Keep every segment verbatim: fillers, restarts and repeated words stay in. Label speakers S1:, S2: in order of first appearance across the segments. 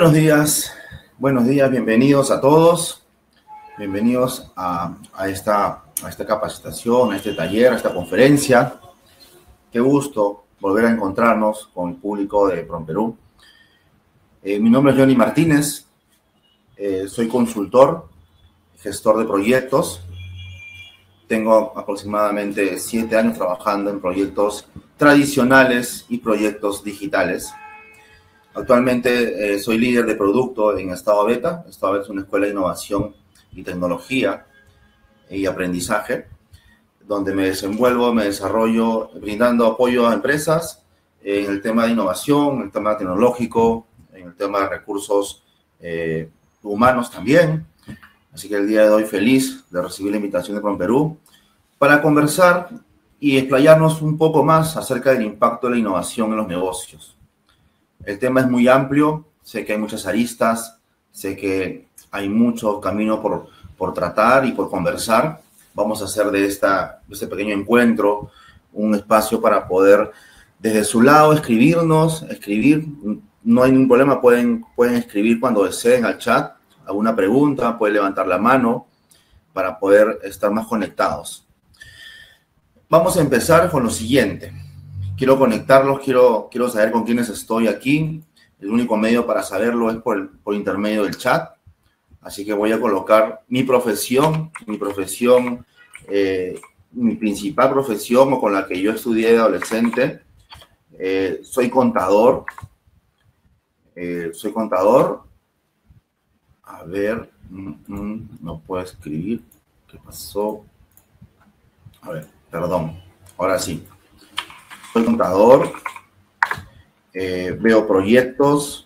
S1: Buenos días, buenos días, bienvenidos a todos, bienvenidos a, a, esta, a esta capacitación, a este taller, a esta conferencia. Qué gusto volver a encontrarnos con el público de PROMPERÚ. Eh, mi nombre es Johnny Martínez, eh, soy consultor, gestor de proyectos. Tengo aproximadamente siete años trabajando en proyectos tradicionales y proyectos digitales. Actualmente eh, soy líder de producto en Estado Beta. Estado Beta es una escuela de innovación y tecnología y aprendizaje, donde me desenvuelvo, me desarrollo brindando apoyo a empresas en el tema de innovación, en el tema tecnológico, en el tema de recursos eh, humanos también. Así que el día de hoy feliz de recibir la invitación de PROMPERÚ para conversar y explayarnos un poco más acerca del impacto de la innovación en los negocios. El tema es muy amplio, sé que hay muchas aristas, sé que hay mucho camino por, por tratar y por conversar. Vamos a hacer de, esta, de este pequeño encuentro un espacio para poder, desde su lado, escribirnos, escribir. No hay ningún problema, pueden, pueden escribir cuando deseen al chat, alguna pregunta, pueden levantar la mano para poder estar más conectados. Vamos a empezar con lo siguiente. Quiero conectarlos, quiero, quiero saber con quiénes estoy aquí. El único medio para saberlo es por, el, por intermedio del chat. Así que voy a colocar mi profesión, mi profesión, eh, mi principal profesión o con la que yo estudié de adolescente. Eh, soy contador. Eh, soy contador. A ver, mm, mm, no puedo escribir. ¿Qué pasó? A ver, perdón. Ahora sí. Soy contador, eh, veo proyectos,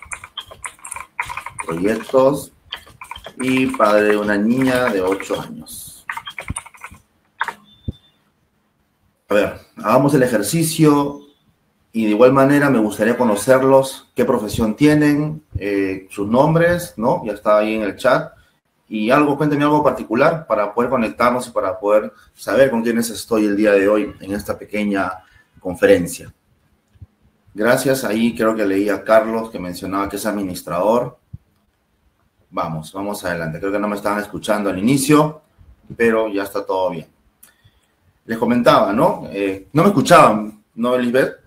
S1: proyectos y padre de una niña de ocho años. A ver, hagamos el ejercicio y de igual manera me gustaría conocerlos, qué profesión tienen, eh, sus nombres, ¿no? Ya está ahí en el chat. Y algo, cuéntenme algo particular para poder conectarnos y para poder saber con quiénes estoy el día de hoy en esta pequeña conferencia. Gracias. Ahí creo que leí a Carlos que mencionaba que es administrador. Vamos, vamos adelante. Creo que no me estaban escuchando al inicio, pero ya está todo bien. Les comentaba, ¿no? Eh, no me escuchaban, ¿no, Elizabeth?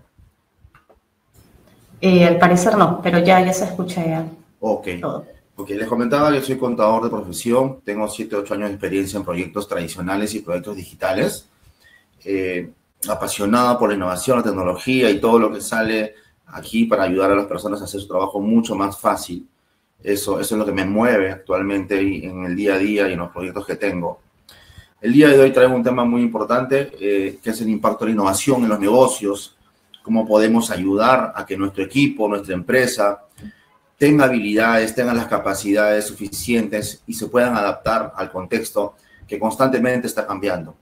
S2: Eh, al parecer no, pero ya, ya se escucha ya.
S1: Ok.
S2: Todo.
S1: Ok, les comentaba que soy contador de profesión. Tengo siete, ocho años de experiencia en proyectos tradicionales y proyectos digitales. Eh, apasionada por la innovación, la tecnología y todo lo que sale aquí para ayudar a las personas a hacer su trabajo mucho más fácil. Eso, eso es lo que me mueve actualmente en el día a día y en los proyectos que tengo. El día de hoy traigo un tema muy importante, eh, que es el impacto de la innovación en los negocios, cómo podemos ayudar a que nuestro equipo, nuestra empresa, tenga habilidades, tenga las capacidades suficientes y se puedan adaptar al contexto que constantemente está cambiando.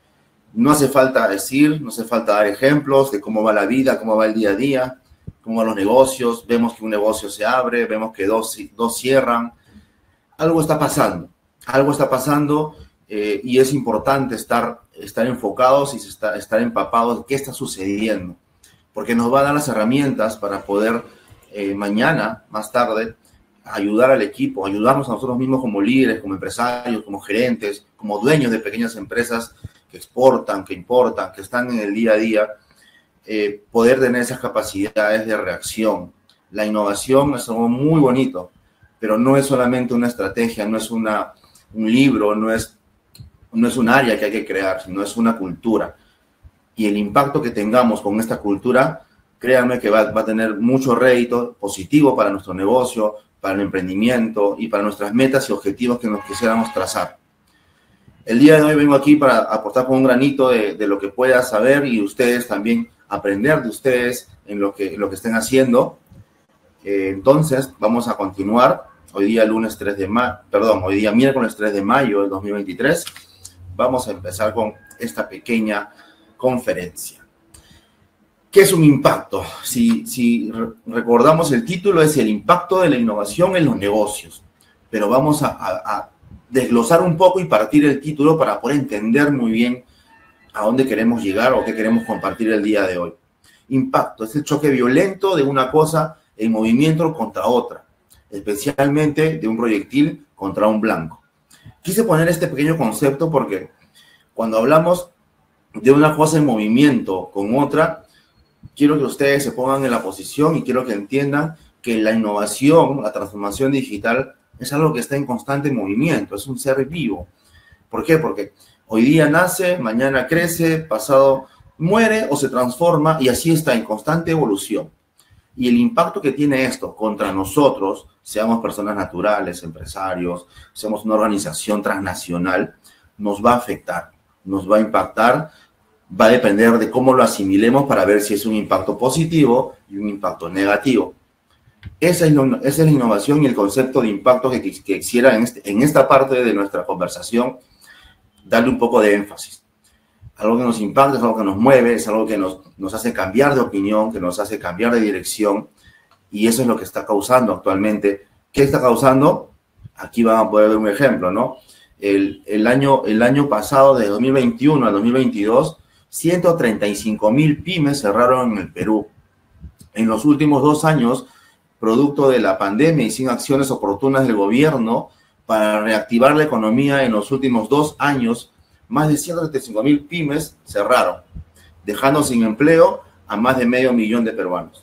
S1: No hace falta decir, no hace falta dar ejemplos de cómo va la vida, cómo va el día a día, cómo van los negocios. Vemos que un negocio se abre, vemos que dos, dos cierran. Algo está pasando, algo está pasando eh, y es importante estar, estar enfocados y estar, estar empapados de qué está sucediendo, porque nos va a dar las herramientas para poder eh, mañana, más tarde, ayudar al equipo, ayudarnos a nosotros mismos como líderes, como empresarios, como gerentes, como dueños de pequeñas empresas que exportan, que importan, que están en el día a día, eh, poder tener esas capacidades de reacción. La innovación es algo muy bonito, pero no es solamente una estrategia, no es una, un libro, no es, no es un área que hay que crear, sino es una cultura. Y el impacto que tengamos con esta cultura, créanme que va, va a tener mucho rédito positivo para nuestro negocio, para el emprendimiento y para nuestras metas y objetivos que nos quisiéramos trazar. El día de hoy vengo aquí para aportar con un granito de, de lo que pueda saber y ustedes también aprender de ustedes en lo que, lo que estén haciendo. Eh, entonces, vamos a continuar. Hoy día lunes tres de mayo, perdón, hoy día miércoles tres de mayo del dos mil veintitrés. Vamos a empezar con esta pequeña conferencia. ¿Qué es un impacto? Si, si recordamos el título, es el impacto de la innovación en los negocios. Pero vamos a, a, a desglosar un poco y partir el título para poder entender muy bien a dónde queremos llegar o qué queremos compartir el día de hoy. Impacto es el choque violento de una cosa en movimiento contra otra. especialmente de un proyectil contra un blanco. Quise poner este pequeño concepto porque cuando hablamos de una cosa en movimiento con otra, quiero que ustedes se pongan en la posición y quiero que entiendan que la innovación, la transformación digital, es algo que está en constante movimiento, es un ser vivo. ¿Por qué? Porque hoy día nace, mañana crece, pasado muere o se transforma y así está en constante evolución. Y el impacto que tiene esto contra nosotros, seamos personas naturales, empresarios, seamos una organización transnacional, nos va a afectar, nos va a impactar, va a depender de cómo lo asimilemos para ver si es un impacto positivo y un impacto negativo. Esa es, lo, esa es la innovación y el concepto de impacto que, que quisiera en, este, en esta parte de nuestra conversación darle un poco de énfasis. Algo que nos impacta, es algo que nos mueve, es algo que nos, nos hace cambiar de opinión, que nos hace cambiar de dirección, y eso es lo que está causando actualmente. ¿Qué está causando? Aquí van a poder ver un ejemplo, ¿no? El, el, año, el año pasado, de dos mil veintiuno al dos mil veintidós, ciento treinta y cinco mil pymes cerraron en el Perú. En los últimos dos años, producto de la pandemia y sin acciones oportunas del gobierno para reactivar la economía en los últimos dos años, más de ciento treinta y cinco mil pymes cerraron, dejando sin empleo a más de medio millón de peruanos.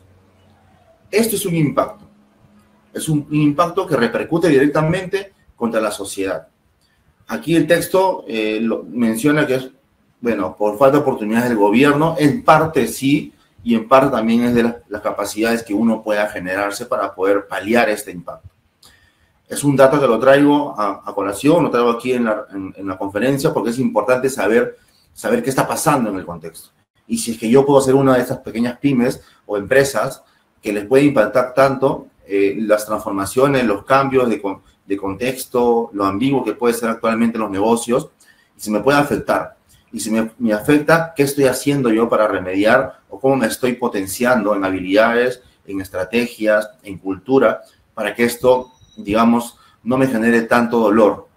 S1: Esto es un impacto. Es un impacto que repercute directamente contra la sociedad. Aquí el texto eh, lo, menciona que es, bueno, por falta de oportunidades del gobierno, en parte sí, y en parte también es de la, las capacidades que uno pueda generarse para poder paliar este impacto. Es un dato que lo traigo a, a colación, lo traigo aquí en la, en, en la conferencia porque es importante saber, saber qué está pasando en el contexto. Y si es que yo puedo ser una de estas pequeñas pymes o empresas que les puede impactar tanto eh, las transformaciones, los cambios de, de contexto, lo ambiguo que puede ser actualmente los negocios, y si me puede afectar. Y si me, me afecta, ¿qué estoy haciendo yo para remediar o cómo me estoy potenciando en habilidades, en estrategias, en cultura, para que esto, digamos, no me genere tanto dolor?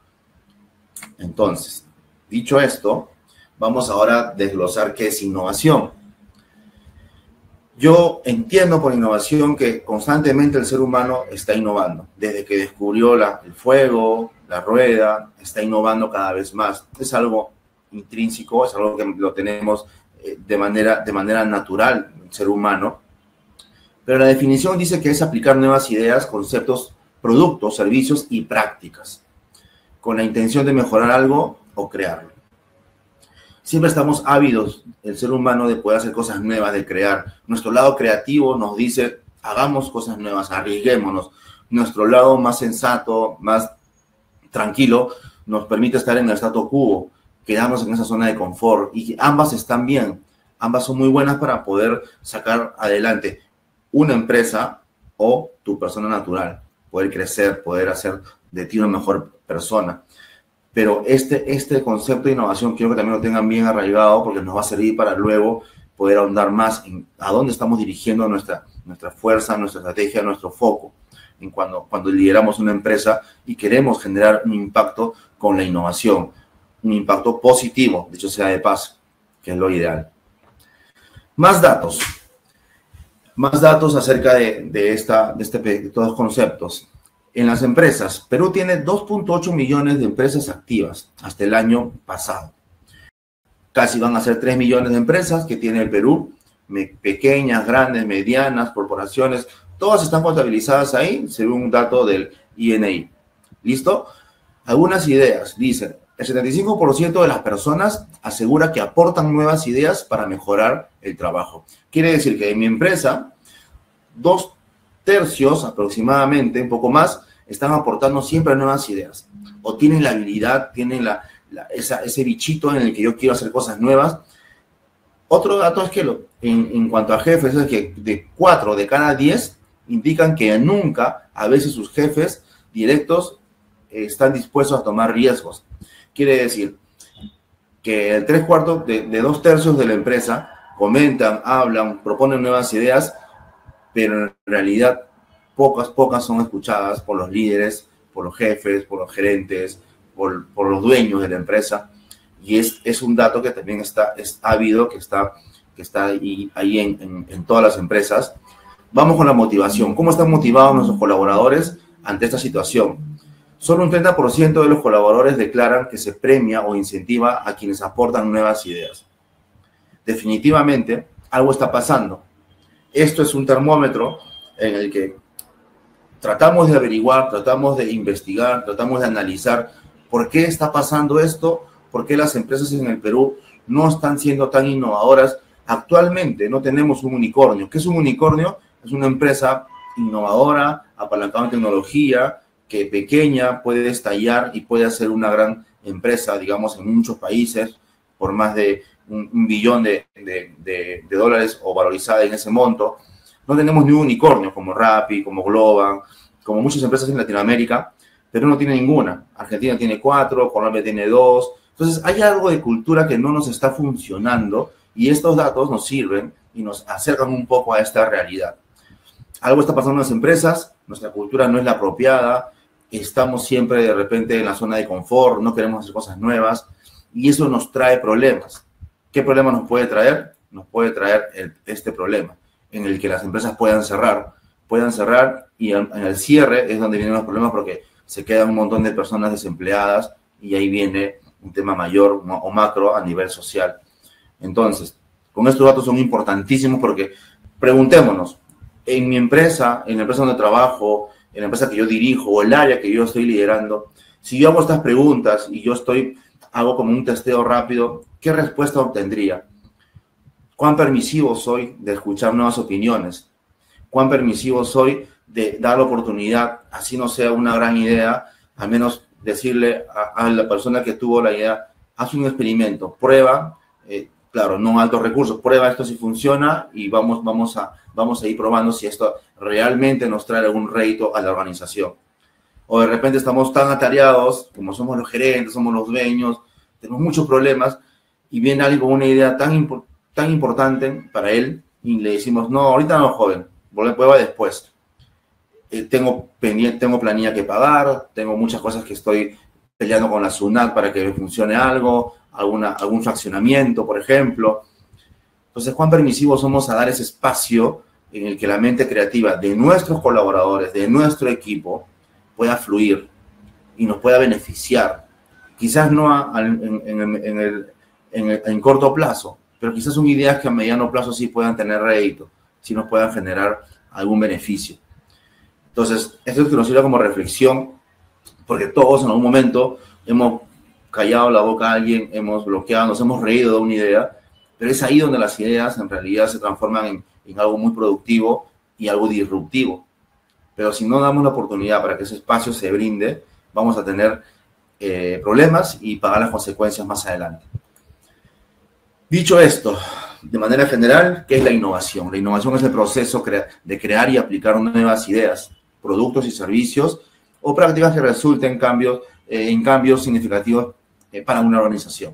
S1: Entonces, dicho esto, vamos ahora a desglosar qué es innovación. Yo entiendo por innovación que constantemente el ser humano está innovando. Desde que descubrió la, el fuego, la rueda, está innovando cada vez más. Es algo intrínseco, es algo que lo tenemos de manera, de manera natural, el ser humano. Pero la definición dice que es aplicar nuevas ideas, conceptos, productos, servicios y prácticas, con la intención de mejorar algo o crearlo. Siempre estamos ávidos, el ser humano, de poder hacer cosas nuevas, de crear. Nuestro lado creativo nos dice, hagamos cosas nuevas, arriesguémonos. Nuestro lado más sensato, más tranquilo, nos permite estar en el statu quo, quedarnos en esa zona de confort. Y ambas están bien, ambas son muy buenas para poder sacar adelante una empresa o tu persona natural, poder crecer, poder hacer de ti una mejor persona. Pero este, este concepto de innovación quiero que también lo tengan bien arraigado porque nos va a servir para luego poder ahondar más en a dónde estamos dirigiendo nuestra, nuestra fuerza, nuestra estrategia, nuestro foco en cuando, cuando lideramos una empresa y queremos generar un impacto con la innovación, un impacto positivo, de hecho sea de paso, que es lo ideal. Más datos, más datos acerca de, de, esta, de, este, de estos conceptos. En las empresas, Perú tiene dos punto ocho millones de empresas activas hasta el año pasado. Casi van a ser tres millones de empresas que tiene el Perú, pequeñas, grandes, medianas, corporaciones, todas están contabilizadas ahí, según un dato del I N I. ¿Listo? Algunas ideas, dicen, el setenta y cinco por ciento de las personas asegura que aportan nuevas ideas para mejorar el trabajo. Quiere decir que en mi empresa, dos tercios aproximadamente, un poco más, están aportando siempre nuevas ideas. O tienen la habilidad, tienen la, la, esa, ese bichito en el que yo quiero hacer cosas nuevas. Otro dato es que lo, en, en cuanto a jefes, es que de cuatro de cada diez indican que nunca, a veces sus jefes directos eh, están dispuestos a tomar riesgos. Quiere decir que el tres cuartos de, de dos tercios de la empresa comentan, hablan, proponen nuevas ideas, pero en realidad pocas, pocas son escuchadas por los líderes, por los jefes, por los gerentes, por, por los dueños de la empresa. Y es, es un dato que también está, es habido, que está, que está ahí, ahí en, en, en todas las empresas. Vamos con la motivación. ¿Cómo están motivados nuestros colaboradores? ante esta situación. Solo un treinta por ciento de los colaboradores declaran que se premia o incentiva a quienes aportan nuevas ideas. Definitivamente, algo está pasando. Esto es un termómetro en el que tratamos de averiguar, tratamos de investigar, tratamos de analizar por qué está pasando esto, por qué las empresas en el Perú no están siendo tan innovadoras. Actualmente no tenemos un unicornio. ¿Qué es un unicornio? Es una empresa innovadora, apalancada en tecnología, que pequeña puede estallar y puede hacer una gran empresa, digamos, en muchos países, por más de un, un billón de, de, de, de dólares o valorizada en ese monto. No tenemos ni un unicornio como Rappi, como Globan, como muchas empresas en Latinoamérica, pero no tiene ninguna. Argentina tiene cuatro, Colombia tiene dos. Entonces, hay algo de cultura que no nos está funcionando y estos datos nos sirven y nos acercan un poco a esta realidad. Algo está pasando en las empresas, nuestra cultura no es la apropiada, estamos siempre de repente en la zona de confort, no queremos hacer cosas nuevas y eso nos trae problemas. ¿Qué problema nos puede traer? Nos puede traer el, este problema en el que las empresas puedan cerrar, puedan cerrar y en, en el cierre es donde vienen los problemas porque se quedan un montón de personas desempleadas y ahí viene un tema mayor o macro a nivel social. Entonces, con estos datos son importantísimos porque preguntémonos, en mi empresa, en la empresa donde trabajo, en la empresa que yo dirijo o el área que yo estoy liderando, si yo hago estas preguntas y yo estoy, hago como un testeo rápido, ¿qué respuesta obtendría? ¿Cuán permisivo soy de escuchar nuevas opiniones? ¿Cuán permisivo soy de dar la oportunidad, así no sea una gran idea, al menos decirle a, a la persona que tuvo la idea, haz un experimento, prueba, eh, claro, no altos recursos, prueba esto si funciona y vamos, vamos, a, vamos a ir probando si esto realmente nos trae algún rédito a la organización. O de repente estamos tan atareados, como somos los gerentes, somos los dueños, tenemos muchos problemas y viene alguien con una idea tan, impo tan importante para él y le decimos, no, ahorita no, joven, prueba después. Eh, tengo, pendiente, tengo planilla que pagar, tengo muchas cosas que estoy peleando con la SUNAT para que funcione algo, alguna, algún fraccionamiento, por ejemplo. Entonces, ¿cuán permisivos somos a dar ese espacio en el que la mente creativa de nuestros colaboradores, de nuestro equipo, pueda fluir y nos pueda beneficiar? Quizás no a, a, en, en, en, el, en, el, en corto plazo, pero quizás son ideas que a mediano plazo sí puedan tener rédito, sí nos puedan generar algún beneficio. Entonces, esto es que nos sirve como reflexión, porque todos en algún momento hemos callado la boca a alguien, hemos bloqueado, nos hemos reído de una idea, pero es ahí donde las ideas en realidad se transforman en, en algo muy productivo y algo disruptivo. Pero si no damos la oportunidad para que ese espacio se brinde, vamos a tener eh, problemas y pagar las consecuencias más adelante. Dicho esto, de manera general, ¿qué es la innovación? La innovación es el proceso de crear y aplicar nuevas ideas, productos y servicios o prácticas que resulten cambios, eh, en cambios significativos eh, para una organización.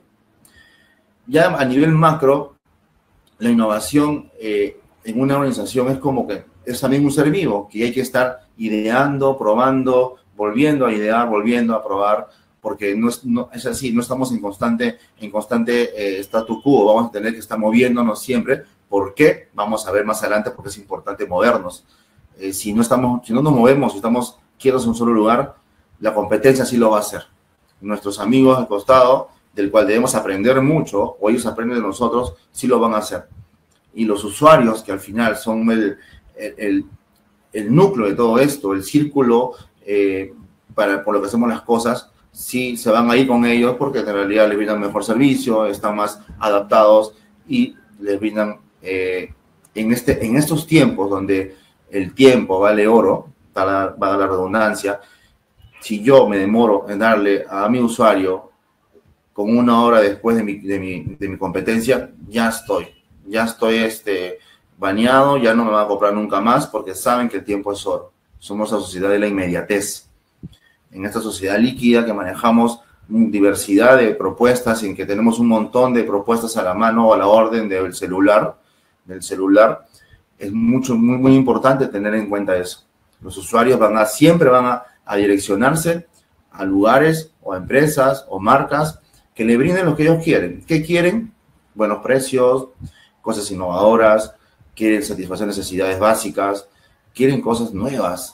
S1: Ya a nivel macro, la innovación eh, en una organización es como que es también un ser vivo, que hay que estar ideando, probando, volviendo a idear, volviendo a probar, porque no es, no, es así, no estamos en constante, en constante eh, status quo, vamos a tener que estar moviéndonos siempre. ¿Por qué? Vamos a ver más adelante porque es importante movernos. Eh, si, no estamos, si no nos movemos, si estamos quietos en un solo lugar, la competencia sí lo va a hacer. Nuestros amigos al costado, del cual debemos aprender mucho, o ellos aprenden de nosotros, sí lo van a hacer. Y los usuarios, que al final son el, el, el, el núcleo de todo esto, el círculo eh, para, por lo que hacemos las cosas, sí se van a ir con ellos porque en realidad les brindan mejor servicio, están más adaptados y les brindan, eh, en, este, en estos tiempos donde el tiempo vale oro, va a dar la redundancia, si yo me demoro en darle a mi usuario con una hora después de mi, de mi, de mi competencia, ya estoy, ya estoy este, baneado, ya no me va a comprar nunca más porque saben que el tiempo es oro. Somos la sociedad de la inmediatez. En esta sociedad líquida que manejamos diversidad de propuestas, en que tenemos un montón de propuestas a la mano o a la orden del celular, del celular, es mucho, muy, muy importante tener en cuenta eso. Los usuarios van a, siempre van a, a direccionarse a lugares o a empresas o marcas que le brinden lo que ellos quieren. ¿Qué quieren? Buenos precios, cosas innovadoras, quieren satisfacer necesidades básicas, quieren cosas nuevas.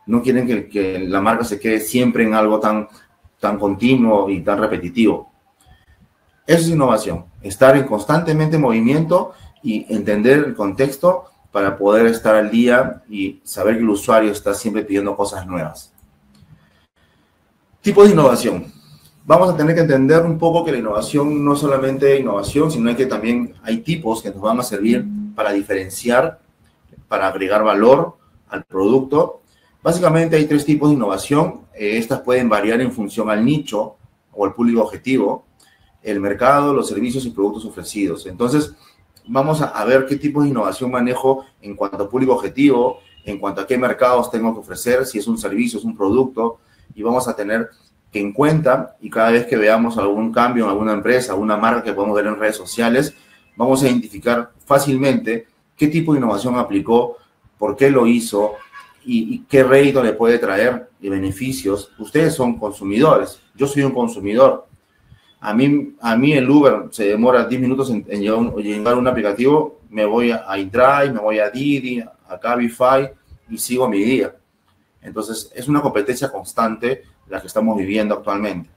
S1: No quieren que, que la marca se quede siempre en algo tan, tan continuo y tan repetitivo. Eso es innovación, estar en constantemente movimiento y entender el contexto para poder estar al día y saber que el usuario está siempre pidiendo cosas nuevas. Tipo de innovación. Vamos a tener que entender un poco que la innovación no es solamente innovación, sino que también hay tipos que nos van a servir para diferenciar, para agregar valor al producto. Básicamente hay tres tipos de innovación. Eh, estas pueden variar en función al nicho o al público objetivo, el mercado, los servicios y productos ofrecidos. Entonces, vamos a, a ver qué tipo de innovación manejo en cuanto a público objetivo, en cuanto a qué mercados tengo que ofrecer, si es un servicio, es un producto, y vamos a tener que en cuenta, y cada vez que veamos algún cambio en alguna empresa, alguna marca que podemos ver en redes sociales, vamos a identificar fácilmente qué tipo de innovación aplicó, por qué lo hizo y, y qué rédito le puede traer y beneficios. Ustedes son consumidores, yo soy un consumidor. A mí, a mí el Uber se demora diez minutos en, en llegar, un, llegar a un aplicativo, me voy a, a InDrive, me voy a Didi, a Cabify y sigo mi día. Entonces, es una competencia constante la que estamos viviendo actualmente.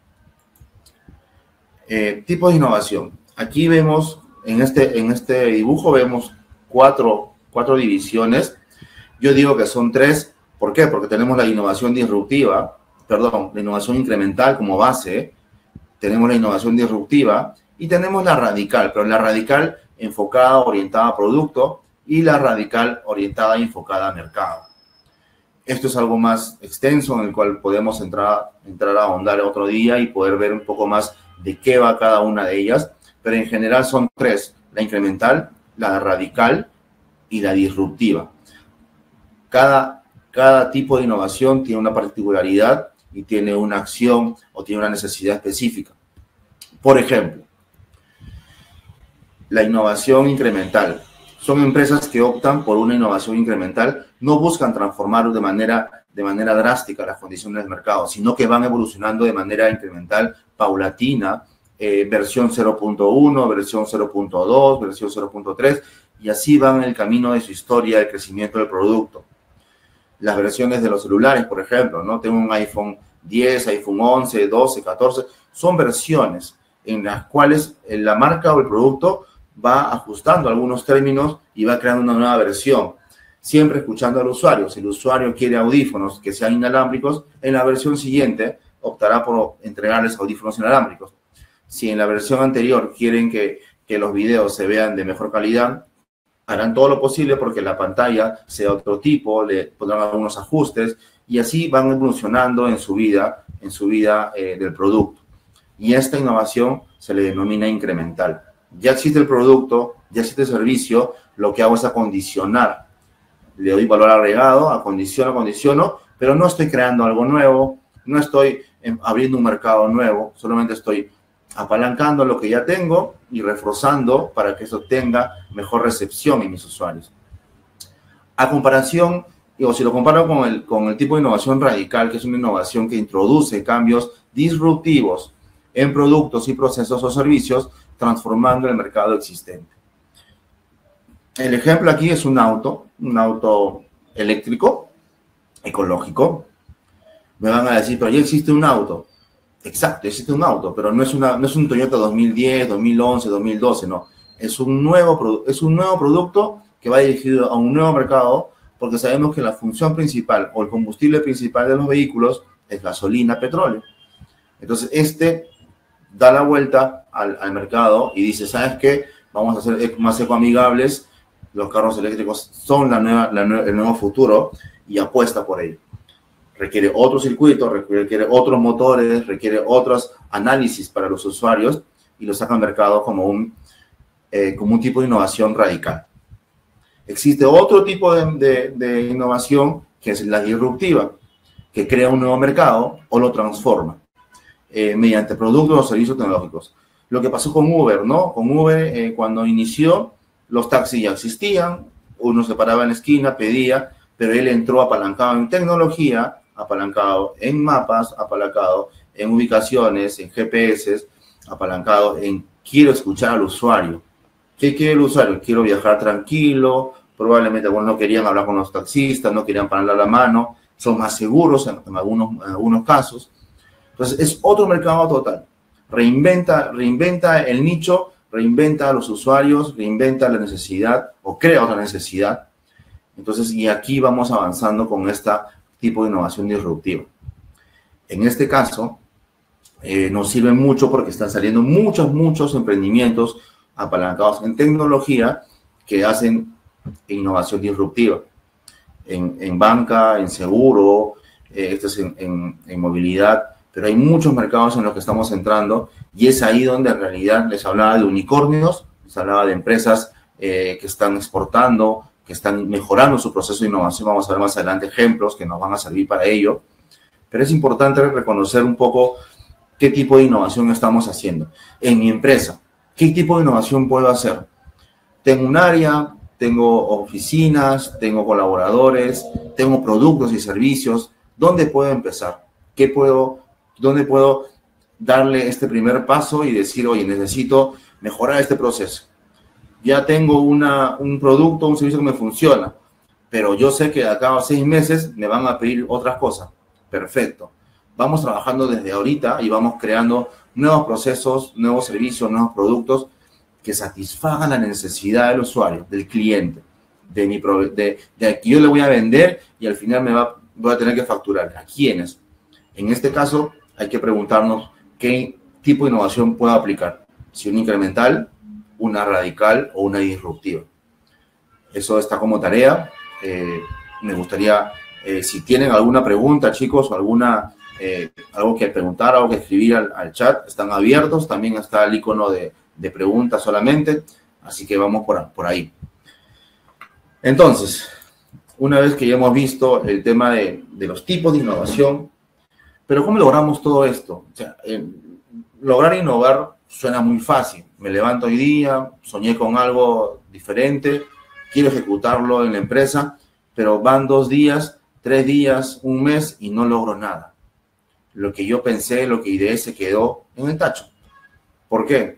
S1: Eh, tipo de innovación. Aquí vemos, en este, en este dibujo, vemos cuatro, cuatro divisiones. Yo digo que son tres. ¿Por qué? Porque tenemos la innovación disruptiva, perdón, la innovación incremental como base, tenemos la innovación disruptiva y tenemos la radical, pero la radical enfocada, orientada a producto y la radical orientada y enfocada a mercado. Esto es algo más extenso en el cual podemos entrar, entrar a ahondar otro día y poder ver un poco más de qué va cada una de ellas, pero en general son tres, la incremental, la radical y la disruptiva. Cada, cada tipo de innovación tiene una particularidad y tiene una acción o tiene una necesidad específica. Por ejemplo, la innovación incremental. Son empresas que optan por una innovación incremental, no buscan transformar de manera, de manera drástica las condiciones del mercado, sino que van evolucionando de manera incremental, paulatina, eh, versión cero punto uno, versión cero punto dos, versión cero punto tres, y así van en el camino de su historia de crecimiento del producto. Las versiones de los celulares, por ejemplo, ¿no? Tengo un iPhone diez, iPhone once, doce, catorce, son versiones en las cuales la marca o el producto va ajustando algunos términos y va creando una nueva versión, siempre escuchando al usuario. Si el usuario quiere audífonos que sean inalámbricos, en la versión siguiente optará por entregarles audífonos inalámbricos. Si en la versión anterior quieren que, que los videos se vean de mejor calidad, harán todo lo posible porque la pantalla sea otro tipo, le pondrán algunos ajustes y así van evolucionando en su vida, en su vida eh, del producto. Y esta innovación se le denomina incremental. Ya existe el producto, ya existe el servicio, lo que hago es acondicionar. Le doy valor agregado, acondiciono, acondiciono, pero no estoy creando algo nuevo, no estoy abriendo un mercado nuevo, solamente estoy apalancando lo que ya tengo y reforzando para que eso tenga mejor recepción en mis usuarios. A comparación, o si lo comparo con el, con el tipo de innovación radical, que es una innovación que introduce cambios disruptivos en productos y procesos o servicios, transformando el mercado existente. El ejemplo aquí es un auto, un auto eléctrico, ecológico. Me van a decir, pero ya existe un auto. Exacto, existe un auto, pero no es, una, no es un Toyota dos mil diez, dos mil once, dos mil doce, no. Es un, nuevo, es un nuevo producto que va dirigido a un nuevo mercado porque sabemos que la función principal o el combustible principal de los vehículos es gasolina, petróleo. Entonces, este da la vuelta al, al mercado y dice, ¿sabes qué? Vamos a ser más ecoamigables, los carros eléctricos son la nueva, la, el nuevo futuro y apuesta por ello. Requiere otro circuito, requiere otros motores, requiere otros análisis para los usuarios y lo saca al mercado como un, eh, como un tipo de innovación radical. Existe otro tipo de, de, de innovación que es la disruptiva, que crea un nuevo mercado o lo transforma. Eh, mediante productos o servicios tecnológicos. Lo que pasó con Uber, ¿no? Con Uber, eh, cuando inició, los taxis ya existían, uno se paraba en la esquina, pedía, pero él entró apalancado en tecnología, apalancado en mapas, apalancado en ubicaciones, en G P S, apalancado en quiero escuchar al usuario. ¿Qué quiere el usuario? Quiero viajar tranquilo, probablemente algunos no querían hablar con los taxistas, no querían pararle la mano, son más seguros en, en, algunos, en algunos casos. Entonces, es otro mercado total. Reinventa, reinventa el nicho, reinventa a los usuarios, reinventa la necesidad o crea otra necesidad. Entonces, y aquí vamos avanzando con este tipo de innovación disruptiva. En este caso, eh, nos sirve mucho porque están saliendo muchos, muchos emprendimientos apalancados en tecnología que hacen innovación disruptiva. En, en banca, en seguro, eh, esto es en, en, en movilidad, pero hay muchos mercados en los que estamos entrando y es ahí donde en realidad les hablaba de unicornios, les hablaba de empresas eh, que están exportando, que están mejorando su proceso de innovación. Vamos a ver más adelante ejemplos que nos van a servir para ello, pero es importante reconocer un poco qué tipo de innovación estamos haciendo. En mi empresa, ¿qué tipo de innovación puedo hacer? Tengo un área, tengo oficinas, tengo colaboradores, tengo productos y servicios. ¿Dónde puedo empezar? ¿Qué puedo, dónde puedo darle este primer paso y decir, oye, necesito mejorar este proceso? Ya tengo una, un producto, un servicio que me funciona, pero yo sé que de acá a seis meses me van a pedir otras cosas. Perfecto. Vamos trabajando desde ahorita y vamos creando nuevos procesos, nuevos servicios, nuevos productos que satisfagan la necesidad del usuario, del cliente, de, mi, de, de que yo le voy a vender y al final me va, voy a tener que facturar. ¿A quiénes? En este caso, hay que preguntarnos qué tipo de innovación puedo aplicar. Si una incremental, una radical o una disruptiva. Eso está como tarea. Eh, me gustaría, eh, si tienen alguna pregunta, chicos, o alguna, eh, algo que preguntar, algo que escribir al, al chat, están abiertos. También está el icono de, de preguntas solamente. Así que vamos por, por ahí. Entonces, una vez que ya hemos visto el tema de, de los tipos de innovación, pero ¿cómo logramos todo esto? O sea, eh, lograr innovar suena muy fácil. Me levanto hoy día, soñé con algo diferente, quiero ejecutarlo en la empresa, pero van dos días, tres días, un mes y no logro nada. Lo que yo pensé, lo que ideé se quedó en el tacho. ¿Por qué?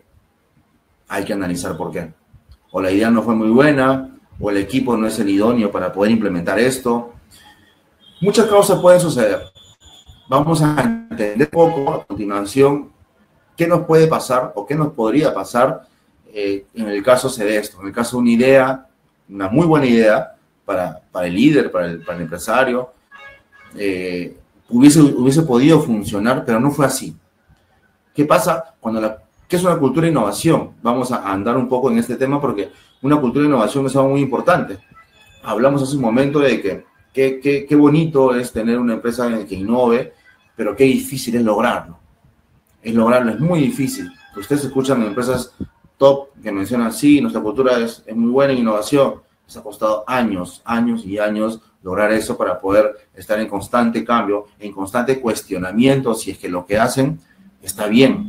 S1: Hay que analizar por qué. O la idea no fue muy buena, o el equipo no es el idóneo para poder implementar esto. Muchas cosas pueden suceder. Vamos a entender un poco a continuación qué nos puede pasar o qué nos podría pasar eh, en el caso de esto. En el caso de una idea, una muy buena idea para, para el líder, para el, para el empresario, eh, hubiese, hubiese podido funcionar, pero no fue así. ¿Qué pasa cuando la... ¿Qué es una cultura de innovación? Vamos a andar un poco en este tema porque una cultura de innovación es algo muy importante. Hablamos hace un momento de que qué, qué, qué bonito es tener una empresa que innove, pero qué difícil es lograrlo. Es lograrlo, es muy difícil. Ustedes escuchan en empresas top que mencionan, sí, nuestra cultura es, es muy buena en innovación. Les ha costado años, años y años lograr eso para poder estar en constante cambio, en constante cuestionamiento si es que lo que hacen está bien.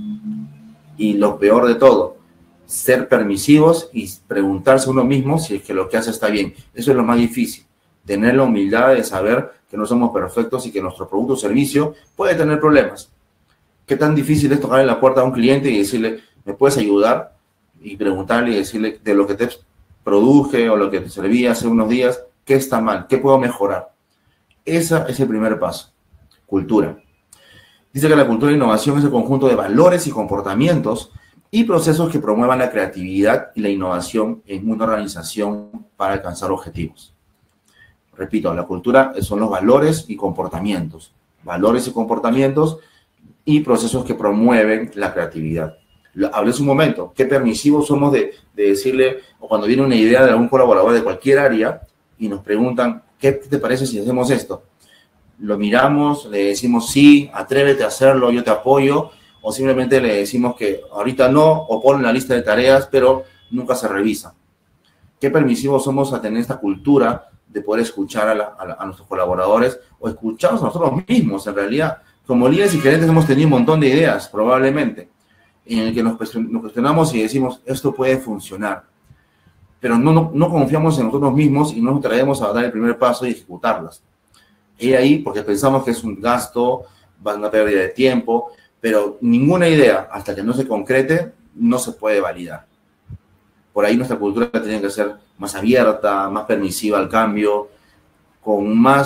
S1: Y lo peor de todo, ser permisivos y preguntarse uno mismo si es que lo que hace está bien. Eso es lo más difícil. Tener la humildad de saber que no somos perfectos y que nuestro producto o servicio puede tener problemas. ¿Qué tan difícil es tocarle la puerta a un cliente y decirle, ¿me puedes ayudar? Y preguntarle y decirle de lo que te produje o lo que te servía hace unos días, ¿qué está mal? ¿Qué puedo mejorar? Ese es el primer paso. Cultura. Dice que la cultura de innovación es el conjunto de valores y comportamientos y procesos que promuevan la creatividad y la innovación en una organización para alcanzar objetivos. Repito, la cultura son los valores y comportamientos. Valores y comportamientos y procesos que promueven la creatividad. Hablé hace un momento, qué permisivos somos de, de decirle, o cuando viene una idea de algún colaborador de cualquier área y nos preguntan, ¿qué te parece si hacemos esto? Lo miramos, le decimos sí, atrévete a hacerlo, yo te apoyo, o simplemente le decimos que ahorita no, o pon en la lista de tareas, pero nunca se revisa. Qué permisivos somos a tener esta cultura de poder escuchar a, la, a, la, a nuestros colaboradores o escucharnos a nosotros mismos, en realidad. Como líderes y gerentes hemos tenido un montón de ideas, probablemente, en el que nos cuestionamos y decimos, esto puede funcionar. Pero no, no, no confiamos en nosotros mismos y no nos traemos a dar el primer paso y ejecutarlas. Y ahí, porque pensamos que es un gasto, va a una pérdida de tiempo, pero ninguna idea, hasta que no se concrete, no se puede validar. Por ahí nuestra cultura tiene que ser más abierta, más permisiva al cambio, con más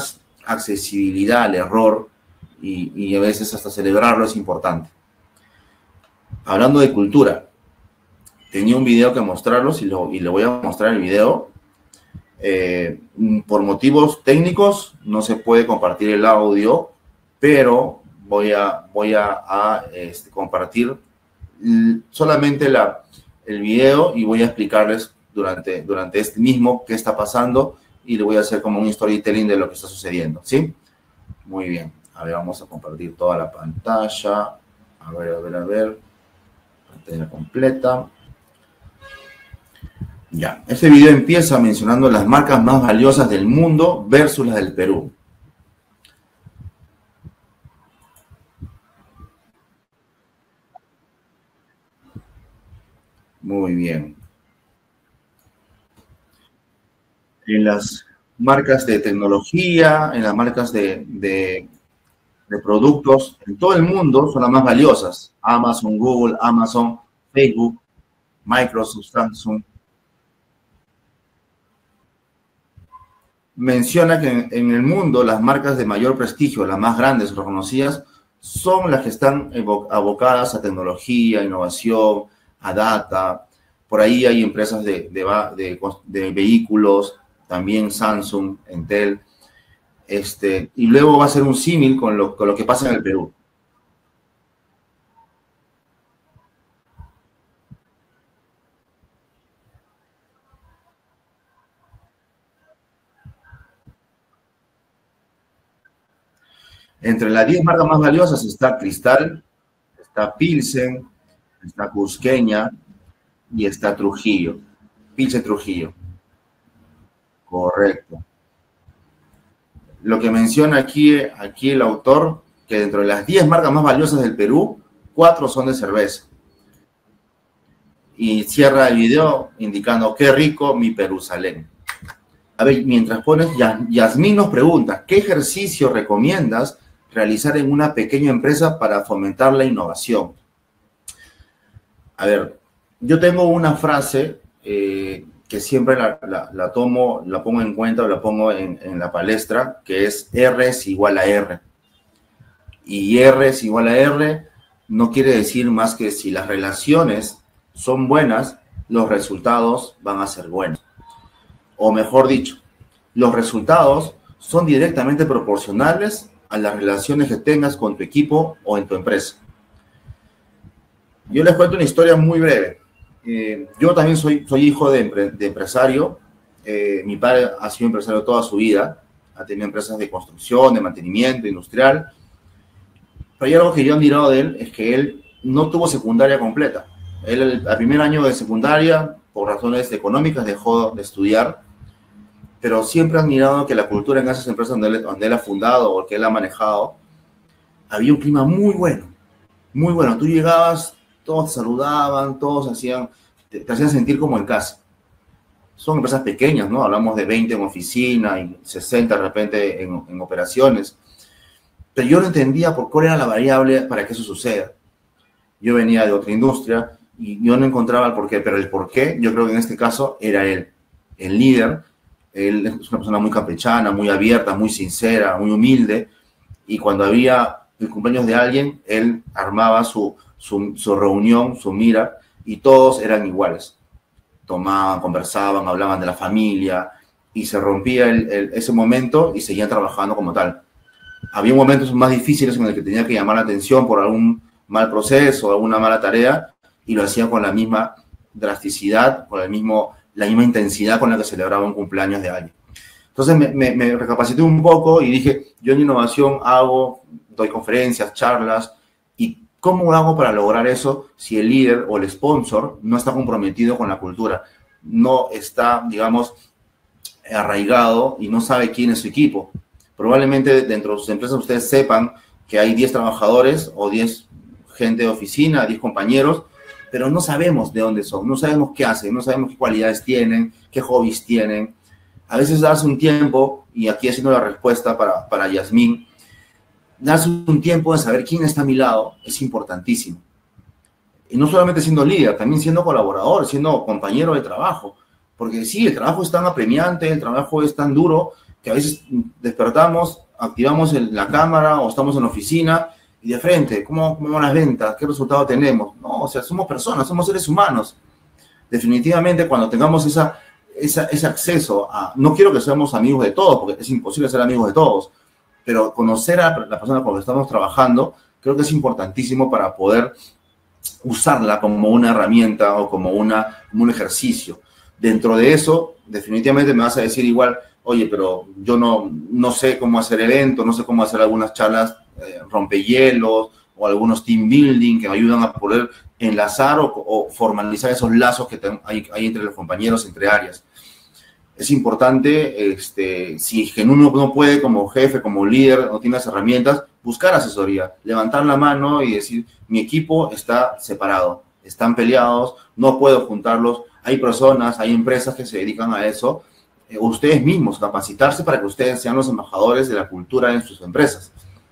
S1: accesibilidad al error y, y a veces hasta celebrarlo es importante. Hablando de cultura, tenía un video que mostrarlos y, lo, y le voy a mostrar el video. Eh, por motivos técnicos no se puede compartir el audio, pero voy a, voy a, a este, compartir solamente la, el video y voy a explicarles durante, durante este mismo qué está pasando y le voy a hacer como un storytelling de lo que está sucediendo, ¿sí? Muy bien. A ver, vamos a compartir toda la pantalla. A ver, a ver, a ver. Pantalla completa. Ya, este video empieza mencionando las marcas más valiosas del mundo versus las del Perú. Muy bien. En las marcas de tecnología, en las marcas de, de, de productos, en todo el mundo son las más valiosas. Amazon, Google, Amazon, Facebook, Microsoft, Samsung. Menciona que en, en el mundo las marcas de mayor prestigio, las más grandes, reconocidas, son las que están abocadas a tecnología, innovación, a data. Por ahí hay empresas de, de, de, de vehículos, también Samsung, Entel. Este, y luego va a ser un símil con lo, con lo que pasa en el Perú. Entre las diez marcas más valiosas está Cristal, está Pilsen, está Cusqueña y está Trujillo. Pilsen Trujillo. Correcto. Lo que menciona aquí, aquí el autor, que dentro de las diez marcas más valiosas del Perú, cuatro son de cerveza. Y cierra el video indicando, qué rico mi Perusalén. A ver, mientras pones, Yasmín nos pregunta, ¿qué ejercicio recomiendas realizar en una pequeña empresa para fomentar la innovación? A ver, yo tengo una frase eh, que siempre la, la, la tomo, la pongo en cuenta o la pongo en, en la palestra, que es R es igual a R. Y R es igual a R no quiere decir más que si las relaciones son buenas, los resultados van a ser buenos. O mejor dicho, los resultados son directamente proporcionales a las relaciones que tengas con tu equipo o en tu empresa. Yo les cuento una historia muy breve. Eh, yo también soy, soy hijo de, empre, de empresario. Eh, mi padre ha sido empresario toda su vida. Ha tenido empresas de construcción, de mantenimiento, industrial. Pero hay algo que yo he admirado de él, es que él no tuvo secundaria completa. Él, el, el primer año de secundaria, por razones económicas, dejó de estudiar. Pero siempre he admirado que la cultura en esas empresas donde él, donde él ha fundado o que él ha manejado, había un clima muy bueno, muy bueno. Tú llegabas, todos te saludaban, todos hacían, te, te hacían sentir como en casa. Son empresas pequeñas, ¿no? Hablamos de veinte en oficina y sesenta de repente en, en operaciones. Pero yo no entendía por cuál era la variable para que eso suceda. Yo venía de otra industria y yo no encontraba el porqué, pero el porqué, yo creo que en este caso era él, el líder. Él es una persona muy campechana, muy abierta, muy sincera, muy humilde. Y cuando había el cumpleaños de alguien, él armaba su, su, su reunión, su mira, y todos eran iguales. Tomaban, conversaban, hablaban de la familia, y se rompía el, el, ese momento y seguían trabajando como tal. Había momentos más difíciles en el que tenía que llamar la atención por algún mal proceso, alguna mala tarea, y lo hacía con la misma drasticidad, con el mismo... la misma intensidad con la que celebraba un cumpleaños de alguien. Entonces me, me, me recapacité un poco y dije, yo en innovación hago, doy conferencias, charlas, ¿y cómo hago para lograr eso si el líder o el sponsor no está comprometido con la cultura? No está, digamos, arraigado y no sabe quién es su equipo. Probablemente dentro de sus empresas ustedes sepan que hay diez trabajadores o diez gente de oficina, diez compañeros, pero no sabemos de dónde son, no sabemos qué hacen, no sabemos qué cualidades tienen, qué hobbies tienen. A veces darse un tiempo, y aquí haciendo la respuesta para, para Yasmín, darse un tiempo de saber quién está a mi lado es importantísimo. Y no solamente siendo líder, también siendo colaborador, siendo compañero de trabajo. Porque sí, el trabajo es tan apremiante, el trabajo es tan duro, que a veces despertamos activamos el, la cámara o estamos en la oficina y de frente, ¿cómo, cómo van las ventas? ¿Qué resultado tenemos? No, o sea, somos personas, somos seres humanos. Definitivamente, cuando tengamos esa, esa, ese acceso a... No quiero que seamos amigos de todos, porque es imposible ser amigos de todos, pero conocer a la persona con la que estamos trabajando creo que es importantísimo para poder usarla como una herramienta o como, una, como un ejercicio. Dentro de eso, definitivamente me vas a decir igual, oye, pero yo no, no sé cómo hacer eventos, no sé cómo hacer algunas charlas eh, rompehielos o algunos team building que me ayudan a poder enlazar o, o formalizar esos lazos que ten, hay, hay entre los compañeros, entre áreas. Es importante, este, si es que uno no puede como jefe, como líder, no tiene las herramientas, buscar asesoría, levantar la mano y decir, mi equipo está separado, están peleados, no puedo juntarlos, hay personas, hay empresas que se dedican a eso, eh, ustedes mismos, capacitarse para que ustedes sean los embajadores de la cultura en sus empresas.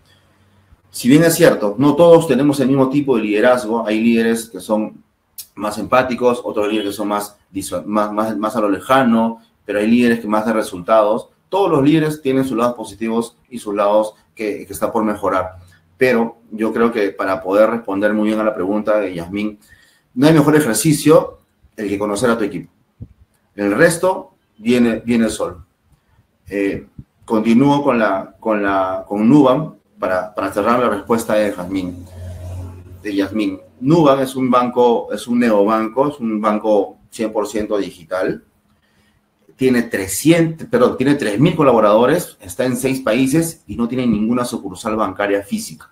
S1: Si bien es cierto, no todos tenemos el mismo tipo de liderazgo, hay líderes que son más empáticos, otros líderes que son más, más, más, más a lo lejano, pero hay líderes que más dan resultados. Todos los líderes tienen sus lados positivos y sus lados que, que están por mejorar. Pero yo creo que para poder responder muy bien a la pregunta de Yasmín, no hay mejor ejercicio el que conocer a tu equipo. El resto viene, viene solo. Eh, continúo con, la, con, la, con Nubank para, para cerrar la respuesta de Yasmín. De Yasmín. Nubank es un banco, es un neobanco, es un banco cien por ciento digital. Tiene trescientos, perdón, tiene tres mil colaboradores, está en seis países y no tiene ninguna sucursal bancaria física.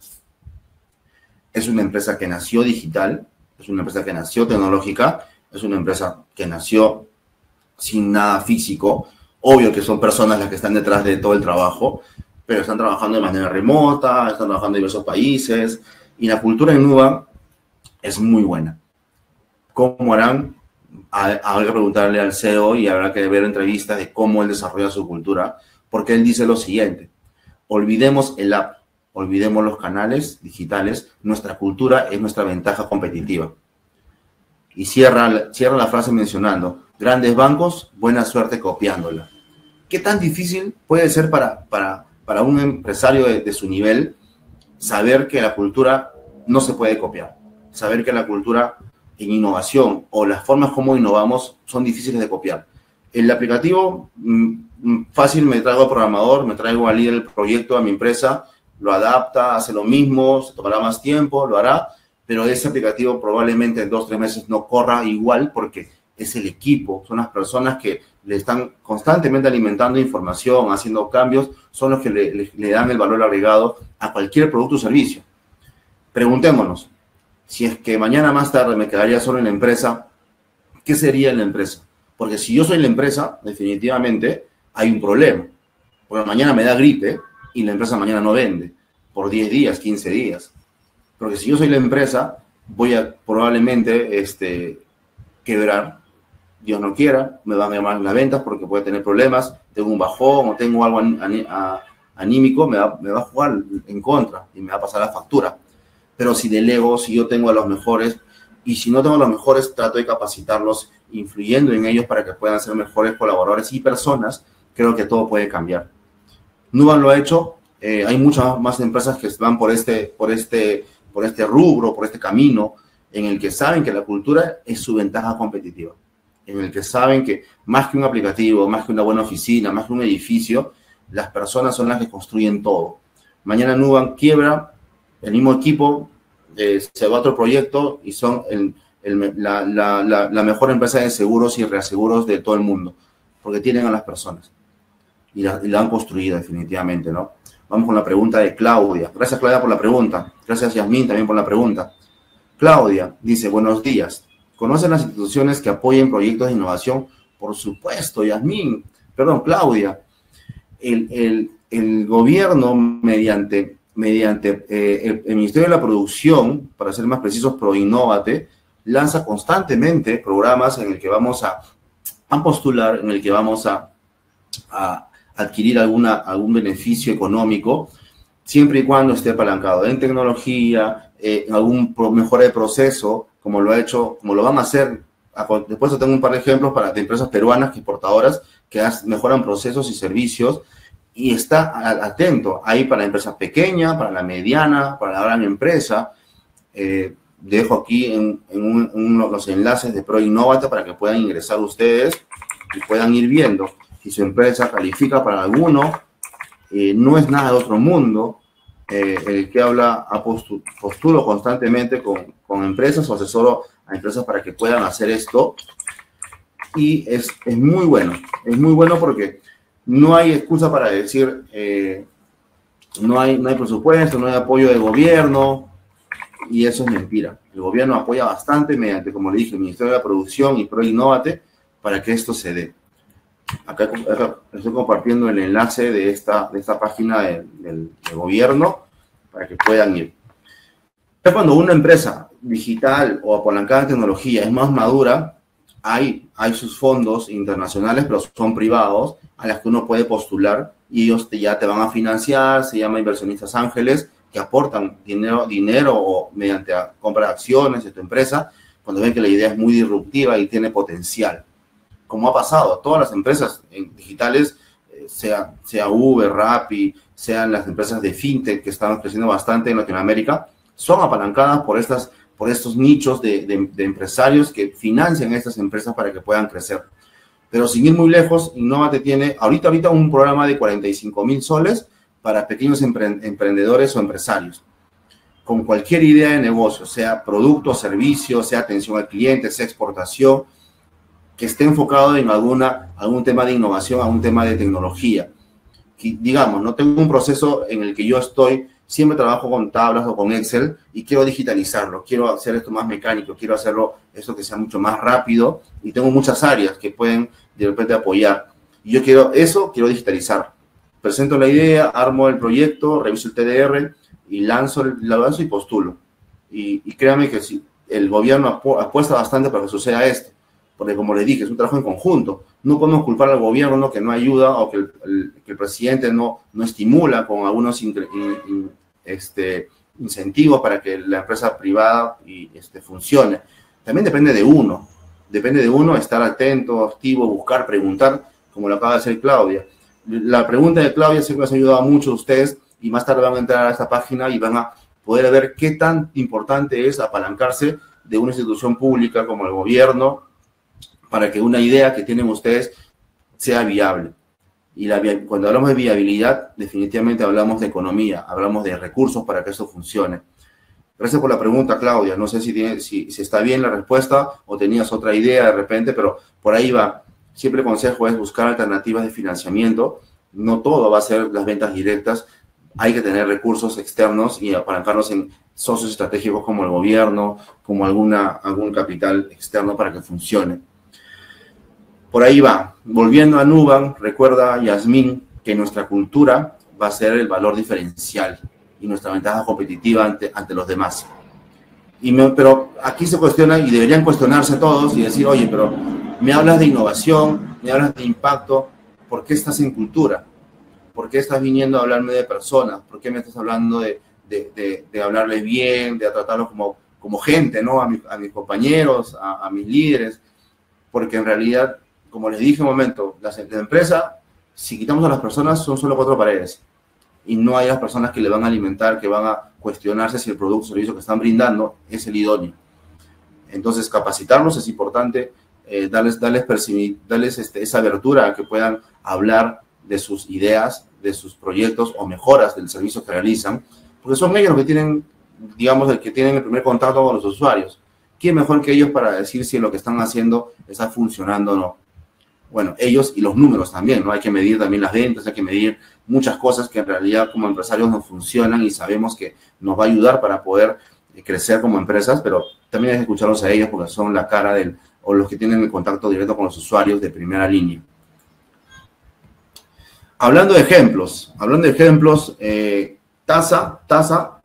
S1: Es una empresa que nació digital, es una empresa que nació tecnológica, es una empresa que nació sin nada físico. Obvio que son personas las que están detrás de todo el trabajo, pero están trabajando de manera remota, están trabajando en diversos países y la cultura en Nubank es muy buena. ¿Cómo harán? Habrá que preguntarle al C E O y habrá que ver entrevistas de cómo él desarrolla su cultura, porque él dice lo siguiente: olvidemos el app, olvidemos los canales digitales, nuestra cultura es nuestra ventaja competitiva. Y cierra, cierra la frase mencionando, grandes bancos, buena suerte copiándola. ¿Qué tan difícil puede ser para, para, para un empresario de, de su nivel saber que la cultura no se puede copiar? Saber que la cultura en innovación o las formas como innovamos son difíciles de copiar. El aplicativo, fácil, me traigo al programador, me traigo al líder del proyecto a mi empresa, lo adapta, hace lo mismo, se tomará más tiempo, lo hará, pero ese aplicativo probablemente en dos o tres meses no corra igual porque es el equipo, son las personas que le están constantemente alimentando información, haciendo cambios, son los que le, le, le dan el valor agregado a cualquier producto o servicio. Preguntémonos, si es que mañana más tarde me quedaría solo en la empresa, ¿qué sería en la empresa? Porque si yo soy la empresa, definitivamente hay un problema. Porque mañana me da gripe y la empresa mañana no vende por diez días, quince días. Porque si yo soy la empresa, voy a probablemente este, quebrar. Dios no quiera, me van a llamar las ventas porque puede tener problemas, tengo un bajón o tengo algo anímico, me va, me va a jugar en contra y me va a pasar la factura. Pero si delego, si yo tengo a los mejores, y si no tengo a los mejores, trato de capacitarlos, influyendo en ellos para que puedan ser mejores colaboradores y personas, creo que todo puede cambiar. Nubank lo ha hecho, eh, hay muchas más empresas que van por este, por, este, por este rubro, por este camino, en el que saben que la cultura es su ventaja competitiva, en el que saben que más que un aplicativo, más que una buena oficina, más que un edificio, las personas son las que construyen todo. Mañana Nubank quiebra, el mismo equipo eh, se va a otro proyecto y son el, el, la, la, la, la mejor empresa de seguros y reaseguros de todo el mundo, porque tienen a las personas y la, y la han construido definitivamente, ¿no? Vamos con la pregunta de Claudia. Gracias, Claudia, por la pregunta. Gracias, Yasmín, también por la pregunta. Claudia dice, buenos días. ¿Conocen las instituciones que apoyen proyectos de innovación? Por supuesto, Yasmín. Perdón, Claudia. El, el, el gobierno, mediante... mediante eh, el, el Ministerio de la Producción, para ser más precisos, ProInnovate, lanza constantemente programas en el que vamos a, a postular, en el que vamos a, a adquirir alguna, algún beneficio económico, siempre y cuando esté apalancado en tecnología, eh, en algún pro, mejora de proceso, como lo ha hecho, como lo van a hacer. Después yo tengo un par de ejemplos para, de empresas peruanas, exportadoras, que mejoran procesos y servicios y está atento ahí para la empresa pequeña, para la mediana, para la gran empresa. Eh, dejo aquí en, en, un, en uno, los enlaces de ProInnovate para que puedan ingresar ustedes y puedan ir viendo si su empresa califica para alguno. Eh, no es nada de otro mundo. Eh, el que habla, postu, postulo constantemente con, con empresas o asesoro a empresas para que puedan hacer esto. Y es, es muy bueno, es muy bueno porque no hay excusa para decir eh, no, hay, no hay presupuesto, no hay apoyo de gobierno, y eso es mentira. El gobierno apoya bastante mediante, como le dije, el Ministerio de la Producción y ProInnovate para que esto se dé. Acá, acá estoy compartiendo el enlace de esta, de esta página de, del, del gobierno para que puedan ir. Cuando una empresa digital o apalancada en tecnología es más madura, hay, hay sus fondos internacionales, pero son privados, a las que uno puede postular y ellos te, ya te van a financiar, se llama inversionistas ángeles, que aportan dinero, dinero o mediante compra de acciones de tu empresa, cuando ven que la idea es muy disruptiva y tiene potencial. Como ha pasado, todas las empresas digitales, sea, sea Uber, Rappi, sean las empresas de fintech que están creciendo bastante en Latinoamérica, son apalancadas por, estas, por estos nichos de, de, de empresarios que financian a estas empresas para que puedan crecer. Pero sin ir muy lejos, Innovate tiene ahorita, ahorita un programa de cuarenta y cinco mil soles para pequeños emprendedores o empresarios, con cualquier idea de negocio, sea producto, servicio, sea atención al cliente, sea exportación, que esté enfocado en alguna, algún tema de innovación, algún tema de tecnología. Que, digamos, no tengo un proceso en el que yo estoy, siempre trabajo con tablas o con Excel y quiero digitalizarlo, quiero hacer esto más mecánico, quiero hacerlo esto que sea mucho más rápido y tengo muchas áreas que pueden de repente apoyar. Y yo quiero eso, quiero digitalizar. Presento la idea, armo el proyecto, reviso el T D R y lanzo, la lanzo y postulo. Y, y créanme que si el gobierno apu apuesta bastante para que suceda esto, porque como les dije, es un trabajo en conjunto. No podemos culpar al gobierno que no ayuda o que el, el, que el presidente no, no estimula con algunos in, in, este, incentivos para que la empresa privada y, este, funcione. También depende de uno. Depende de uno estar atento, activo, buscar, preguntar, como lo acaba de hacer Claudia. La pregunta de Claudia siempre les ha ayudado a muchos de ustedes y más tarde van a entrar a esta página y van a poder ver qué tan importante es apalancarse de una institución pública como el gobierno para que una idea que tienen ustedes sea viable. Y la, cuando hablamos de viabilidad, definitivamente hablamos de economía, hablamos de recursos para que esto funcione. Gracias por la pregunta, Claudia. No sé si, tiene, si, si está bien la respuesta o tenías otra idea de repente, pero por ahí va. Siempre el consejo es buscar alternativas de financiamiento. No todo va a ser las ventas directas. Hay que tener recursos externos y apalancarnos en socios estratégicos como el gobierno, como alguna, algún capital externo para que funcione. Por ahí va. Volviendo a Nubank, recuerda, Yasmín, que nuestra cultura va a ser el valor diferencial y nuestra ventaja competitiva ante, ante los demás. Y me, pero aquí se cuestiona y deberían cuestionarse todos y decir, oye, pero me hablas de innovación, me hablas de impacto, ¿por qué estás en cultura? ¿Por qué estás viniendo a hablarme de personas? ¿Por qué me estás hablando de, de, de, de hablarles bien, de tratarlos como, como gente, ¿no? A, mi, a mis compañeros, a, a mis líderes, porque en realidad, como les dije un momento, la, la empresa, si quitamos a las personas, son solo cuatro paredes. Y no hay las personas que le van a alimentar, que van a cuestionarse si el producto o servicio que están brindando es el idóneo. Entonces, capacitarlos es importante, eh, darles, darles, percibir, darles este, esa abertura a que puedan hablar de sus ideas, de sus proyectos o mejoras del servicio que realizan, porque son ellos los que tienen, digamos, el que tienen el primer contacto con los usuarios. ¿Quién mejor que ellos para decir si lo que están haciendo está funcionando o no? Bueno, ellos y los números también, ¿no? Hay que medir también las ventas, hay que medir muchas cosas que en realidad como empresarios no funcionan y sabemos que nos va a ayudar para poder crecer como empresas, pero también hay que escucharlos a ellos porque son la cara del, o los que tienen el contacto directo con los usuarios de primera línea. Hablando de ejemplos, hablando de ejemplos, eh, Tasa, Tasa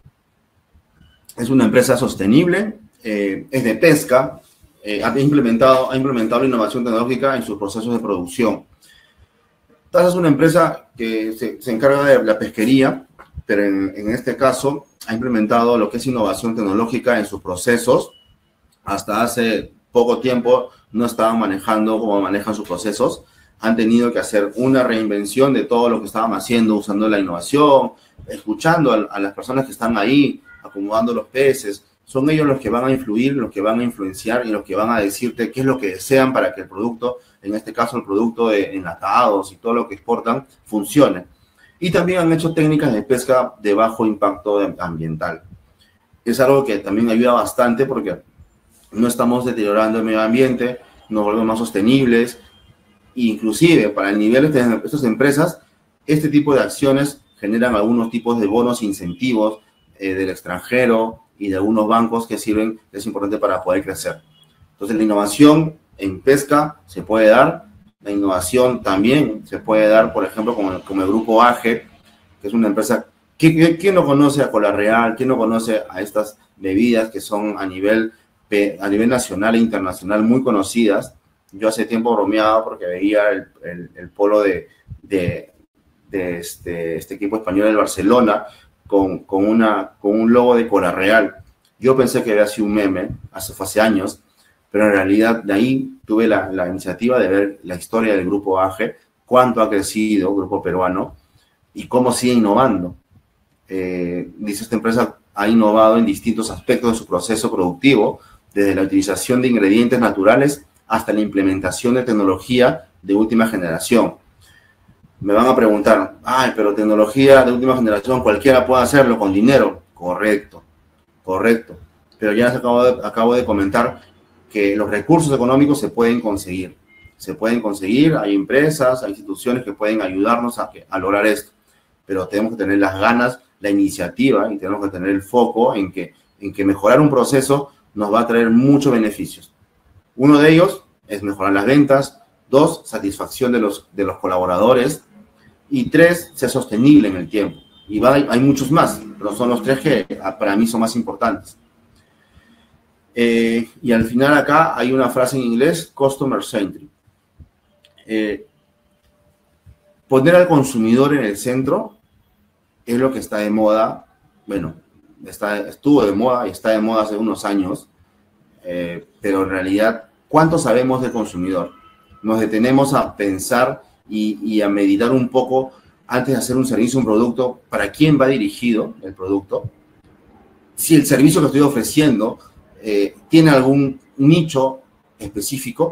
S1: es una empresa sostenible, eh, es de pesca, eh, ha, implementado, ha implementado la innovación tecnológica en sus procesos de producción. Tasa es una empresa que se, se encarga de la pesquería, pero en, en este caso ha implementado lo que es innovación tecnológica en sus procesos. Hasta hace poco tiempo no estaban manejando como manejan sus procesos. han tenido que hacer una reinvención de todo lo que estaban haciendo, usando la innovación, escuchando a, a las personas que están ahí, acomodando los peces. Son ellos los que van a influir, los que van a influenciar y los que van a decirte qué es lo que desean para que el producto, en este caso el producto de enlatados y todo lo que exportan, funcione. Y también han hecho técnicas de pesca de bajo impacto ambiental. Es algo que también ayuda bastante porque no estamos deteriorando el medio ambiente, nos volvemos más sostenibles. Inclusive, para el nivel de estas empresas, este tipo de acciones generan algunos tipos de bonos e incentivos eh, del extranjero y de algunos bancos que sirven, que es importante para poder crecer. Entonces, la innovación en pesca se puede dar, la innovación también se puede dar, por ejemplo, como, como el Grupo A G E, que es una empresa. ¿Quién no conoce a Cola Real? ¿Quién no conoce a estas bebidas que son a nivel, a nivel nacional e internacional muy conocidas? Yo hace tiempo bromeaba porque veía el, el, el polo de, de, de este, este equipo español del Barcelona con, con, una, con un logo de Cola Real. Yo pensé que había sido un meme, hace, fue hace años, pero en realidad de ahí tuve la, la iniciativa de ver la historia del Grupo A G E, cuánto ha crecido el grupo peruano y cómo sigue innovando. Eh, dice, esta empresa ha innovado en distintos aspectos de su proceso productivo, desde la utilización de ingredientes naturales hasta la implementación de tecnología de última generación. Me van a preguntar, ay, pero tecnología de última generación, cualquiera puede hacerlo con dinero. Correcto, correcto. Pero ya les acabo de, acabo de comentar que los recursos económicos se pueden conseguir. Se pueden conseguir, hay empresas, hay instituciones que pueden ayudarnos a, a lograr esto. Pero tenemos que tener las ganas, la iniciativa y tenemos que tener el foco en que, en que mejorar un proceso nos va a traer muchos beneficios. Uno de ellos es mejorar las ventas. Dos, satisfacción de los, de los colaboradores. Y tres, ser sostenible en el tiempo. Y va, hay muchos más, pero son los tres que para mí son más importantes. Eh, y al final acá hay una frase en inglés, customer centric. Eh, poner al consumidor en el centro es lo que está de moda. Bueno, está, estuvo de moda y está de moda hace unos años, eh, pero en realidad, ¿cuánto sabemos del consumidor? Nos detenemos a pensar y, y a meditar un poco antes de hacer un servicio, un producto, para quién va dirigido el producto, si el servicio que estoy ofreciendo eh, tiene algún nicho específico,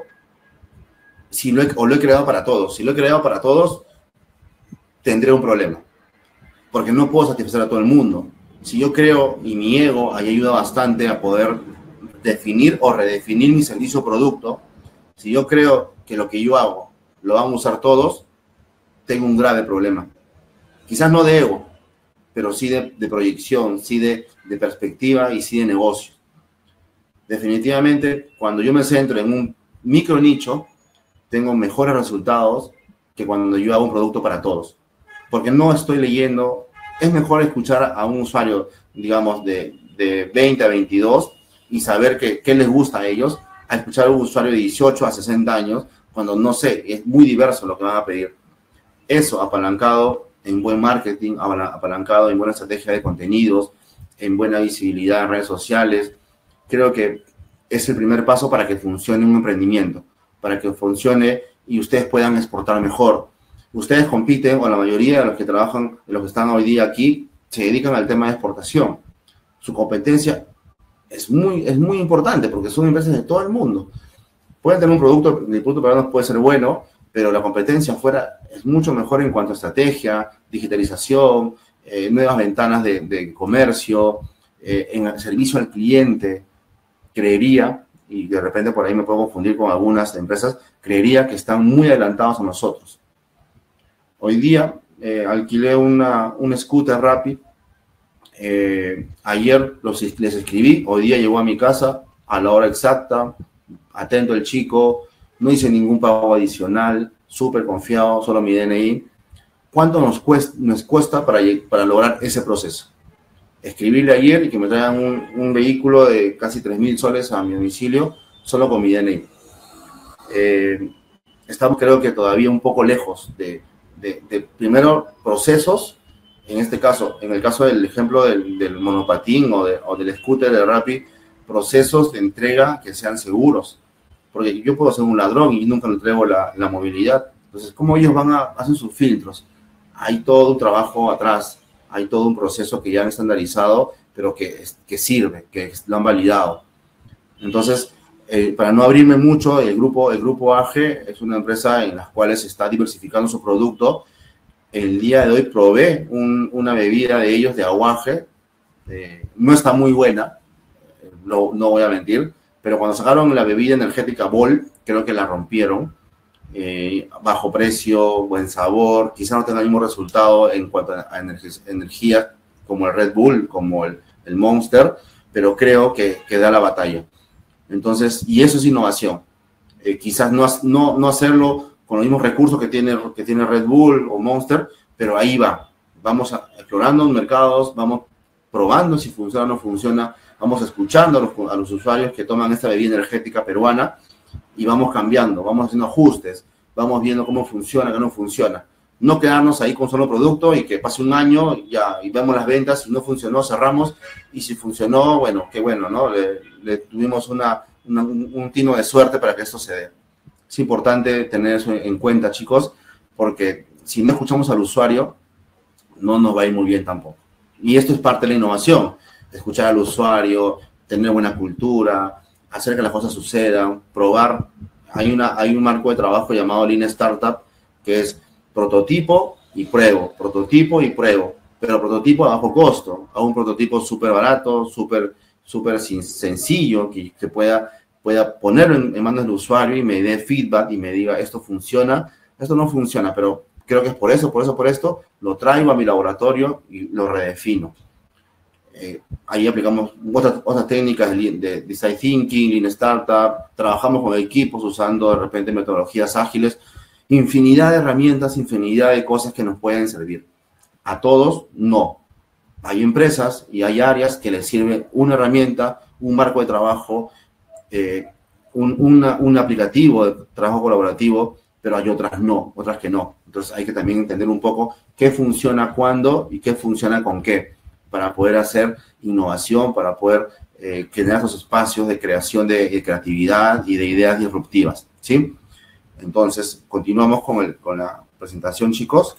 S1: si lo he, o lo he creado para todos. Si lo he creado para todos, tendré un problema, porque no puedo satisfacer a todo el mundo. Si yo creo, y mi ego ahí ayuda bastante a poder definir o redefinir mi servicio o producto, si yo creo que lo que yo hago lo van a usar todos, tengo un grave problema. Quizás no de ego, pero sí de, de proyección, sí de, de perspectiva y sí de negocio. Definitivamente, cuando yo me centro en un micro nicho, tengo mejores resultados que cuando yo hago un producto para todos. Porque no estoy leyendo. Es mejor escuchar a un usuario, digamos, de, de veinte a veintidós y saber que, qué les gusta a ellos, a escuchar a un usuario de dieciocho a sesenta años, cuando no sé, es muy diverso lo que van a pedir. Eso apalancado en buen marketing, apalancado en buena estrategia de contenidos, en buena visibilidad en redes sociales, creo que es el primer paso para que funcione un emprendimiento, para que funcione y ustedes puedan exportar mejor. Ustedes compiten, o la mayoría de los que trabajan, de los que están hoy día aquí, se dedican al tema de exportación. Su competencia es muy, es muy importante porque son empresas de todo el mundo. Pueden tener un producto, el producto para nosotros puede ser bueno, pero la competencia afuera es mucho mejor en cuanto a estrategia, digitalización, eh, nuevas ventanas de, de comercio, eh, en el servicio al cliente. Creería, y de repente por ahí me puedo confundir con algunas empresas, creería que están muy adelantados a nosotros. Hoy día eh, alquilé una, un scooter Rappi. Eh, ayer los, les escribí, hoy día llegó a mi casa a la hora exacta, atento el chico, no hice ningún pago adicional, súper confiado, solo mi D N I. ¿Cuánto nos cuesta, nos cuesta para, para lograr ese proceso? Escribirle ayer y que me traigan un, un vehículo de casi tres mil soles a mi domicilio, solo con mi D N I. Eh, estamos, creo que todavía un poco lejos de, de, de, primero, procesos. En este caso, en el caso del ejemplo del, del monopatín o, de, o del scooter de Rappi, procesos de entrega que sean seguros. Porque yo puedo ser un ladrón y nunca le entrego la, la movilidad. Entonces, ¿cómo ellos van a hacen sus filtros? Hay todo un trabajo atrás, hay todo un proceso que ya han estandarizado, pero que, que sirve, que lo han validado. Entonces, eh, para no abrirme mucho, el grupo, el grupo A G es una empresa en la cual se está diversificando su producto. El día de hoy probé un, una bebida de ellos de aguaje, eh, no está muy buena, no, no voy a mentir, pero cuando sacaron la bebida energética Bol, creo que la rompieron. Eh, bajo precio, buen sabor, quizá no tenga el mismo resultado en cuanto a energía, energía como el Red Bull, como el, el Monster, pero creo que, que da la batalla. Entonces, y eso es innovación. Eh, quizás no, no, no hacerlo con los mismos recursos que tiene, que tiene Red Bull o Monster, pero ahí va. Vamos a, explorando mercados, vamos probando si funciona o no funciona, vamos escuchando a los, a los usuarios que toman esta bebida energética peruana y vamos cambiando, vamos haciendo ajustes, vamos viendo cómo funciona, qué no funciona. No quedarnos ahí con solo producto y que pase un año ya, y vemos las ventas, si no funcionó, cerramos, y si funcionó, bueno, qué bueno, ¿no? Le, le tuvimos una, una, un, un tino de suerte para que esto se dé. Es importante tener eso en cuenta, chicos, porque si no escuchamos al usuario, no nos va a ir muy bien tampoco. Y esto es parte de la innovación, escuchar al usuario, tener buena cultura, hacer que las cosas sucedan, probar. Hay, una, hay un marco de trabajo llamado Lean Startup, que es prototipo y pruebo, prototipo y pruebo, pero prototipo a bajo costo, a un prototipo súper barato, súper súper sencillo, que, que pueda, pueda ponerlo en, en manos del usuario y me dé feedback y me diga, esto funciona, esto no funciona, pero creo que es por eso, por eso, por esto, lo traigo a mi laboratorio y lo redefino. Eh, ahí aplicamos otras, otras técnicas de, de design thinking, lean startup, trabajamos con equipos usando de repente metodologías ágiles, infinidad de herramientas, infinidad de cosas que nos pueden servir. A todos, no. Hay empresas y hay áreas que les sirve una herramienta, un marco de trabajo, eh, un, una, un aplicativo de trabajo colaborativo, pero hay otras no, otras que no. Entonces hay que también entender un poco qué funciona cuándo y qué funciona con qué, para poder hacer innovación, para poder eh, generar esos espacios de creación de, de creatividad y de ideas disruptivas, ¿sí? Entonces, continuamos con, el, con la presentación, chicos.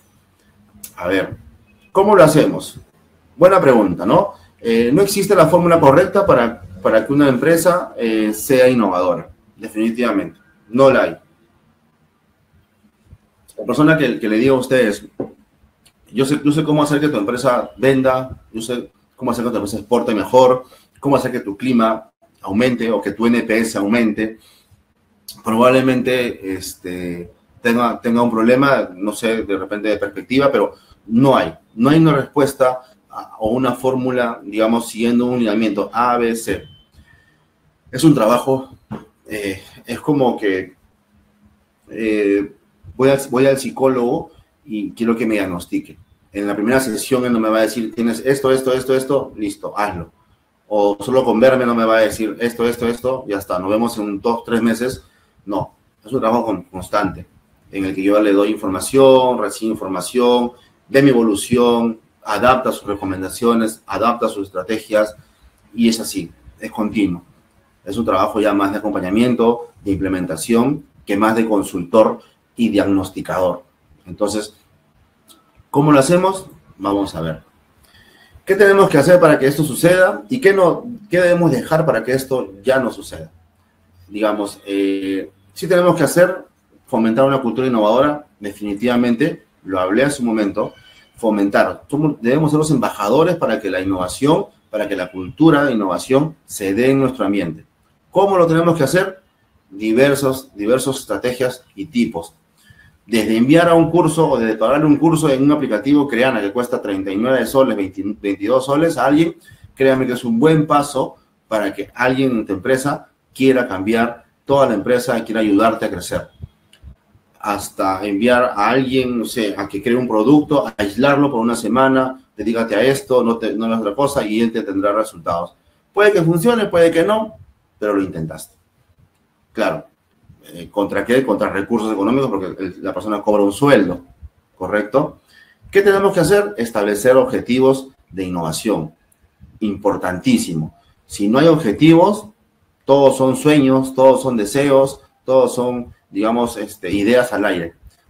S1: A ver, ¿cómo lo hacemos? Buena pregunta, ¿no? Eh, no existe la fórmula correcta para, para que una empresa eh, sea innovadora, definitivamente. No la hay. La persona que, que le diga a ustedes, yo sé, yo sé cómo hacer que tu empresa venda, yo sé cómo hacer que tu empresa exporte mejor, cómo hacer que tu clima aumente o que tu N P S aumente, probablemente este, tenga, tenga un problema, no sé, de repente de perspectiva, pero no hay. No hay una respuesta a, o una fórmula, digamos, siguiendo un lineamiento A, B, C. Es un trabajo, eh, es como que eh, voy, a, voy al psicólogo y quiero que me diagnostique. En la primera sesión él no me va a decir, tienes esto, esto, esto, esto, listo, hazlo. O solo con verme no me va a decir esto, esto, esto, ya está, nos vemos en dos, tres meses. No, es un trabajo constante en el que yo le doy información, recibo información, ve mi evolución, adapta sus recomendaciones, adapta sus estrategias y es así, es continuo. Es un trabajo ya más de acompañamiento, de implementación, que más de consultor y diagnosticador. Entonces, ¿cómo lo hacemos? Vamos a ver. ¿Qué tenemos que hacer para que esto suceda? ¿Y qué, no, qué debemos dejar para que esto ya no suceda? Digamos, eh, sí tenemos que hacer, fomentar una cultura innovadora, definitivamente, lo hablé hace un momento, fomentar. Somos, debemos ser los embajadores para que la innovación, para que la cultura de innovación se dé en nuestro ambiente. ¿Cómo lo tenemos que hacer? Diversos, diversos estrategias y tipos. Desde enviar a un curso o desde pagarle un curso en un aplicativo Creana que cuesta treinta y nueve soles, veintidós soles a alguien, créanme que es un buen paso para que alguien en tu empresa quiera cambiar toda la empresa y quiera ayudarte a crecer. Hasta enviar a alguien, no sé, a que cree un producto, a aislarlo por una semana, dedícate a esto, no, te, no es otra cosa y él te tendrá resultados. Puede que funcione, puede que no, pero lo intentaste. Claro. Eh, ¿Contra qué? Contra recursos económicos, porque el, la persona cobra un sueldo, ¿correcto? ¿Qué tenemos que hacer? Establecer objetivos de innovación. Importantísimo. Si no hay objetivos, todos son sueños, todos son deseos, todos son, digamos, este, ideas al aire.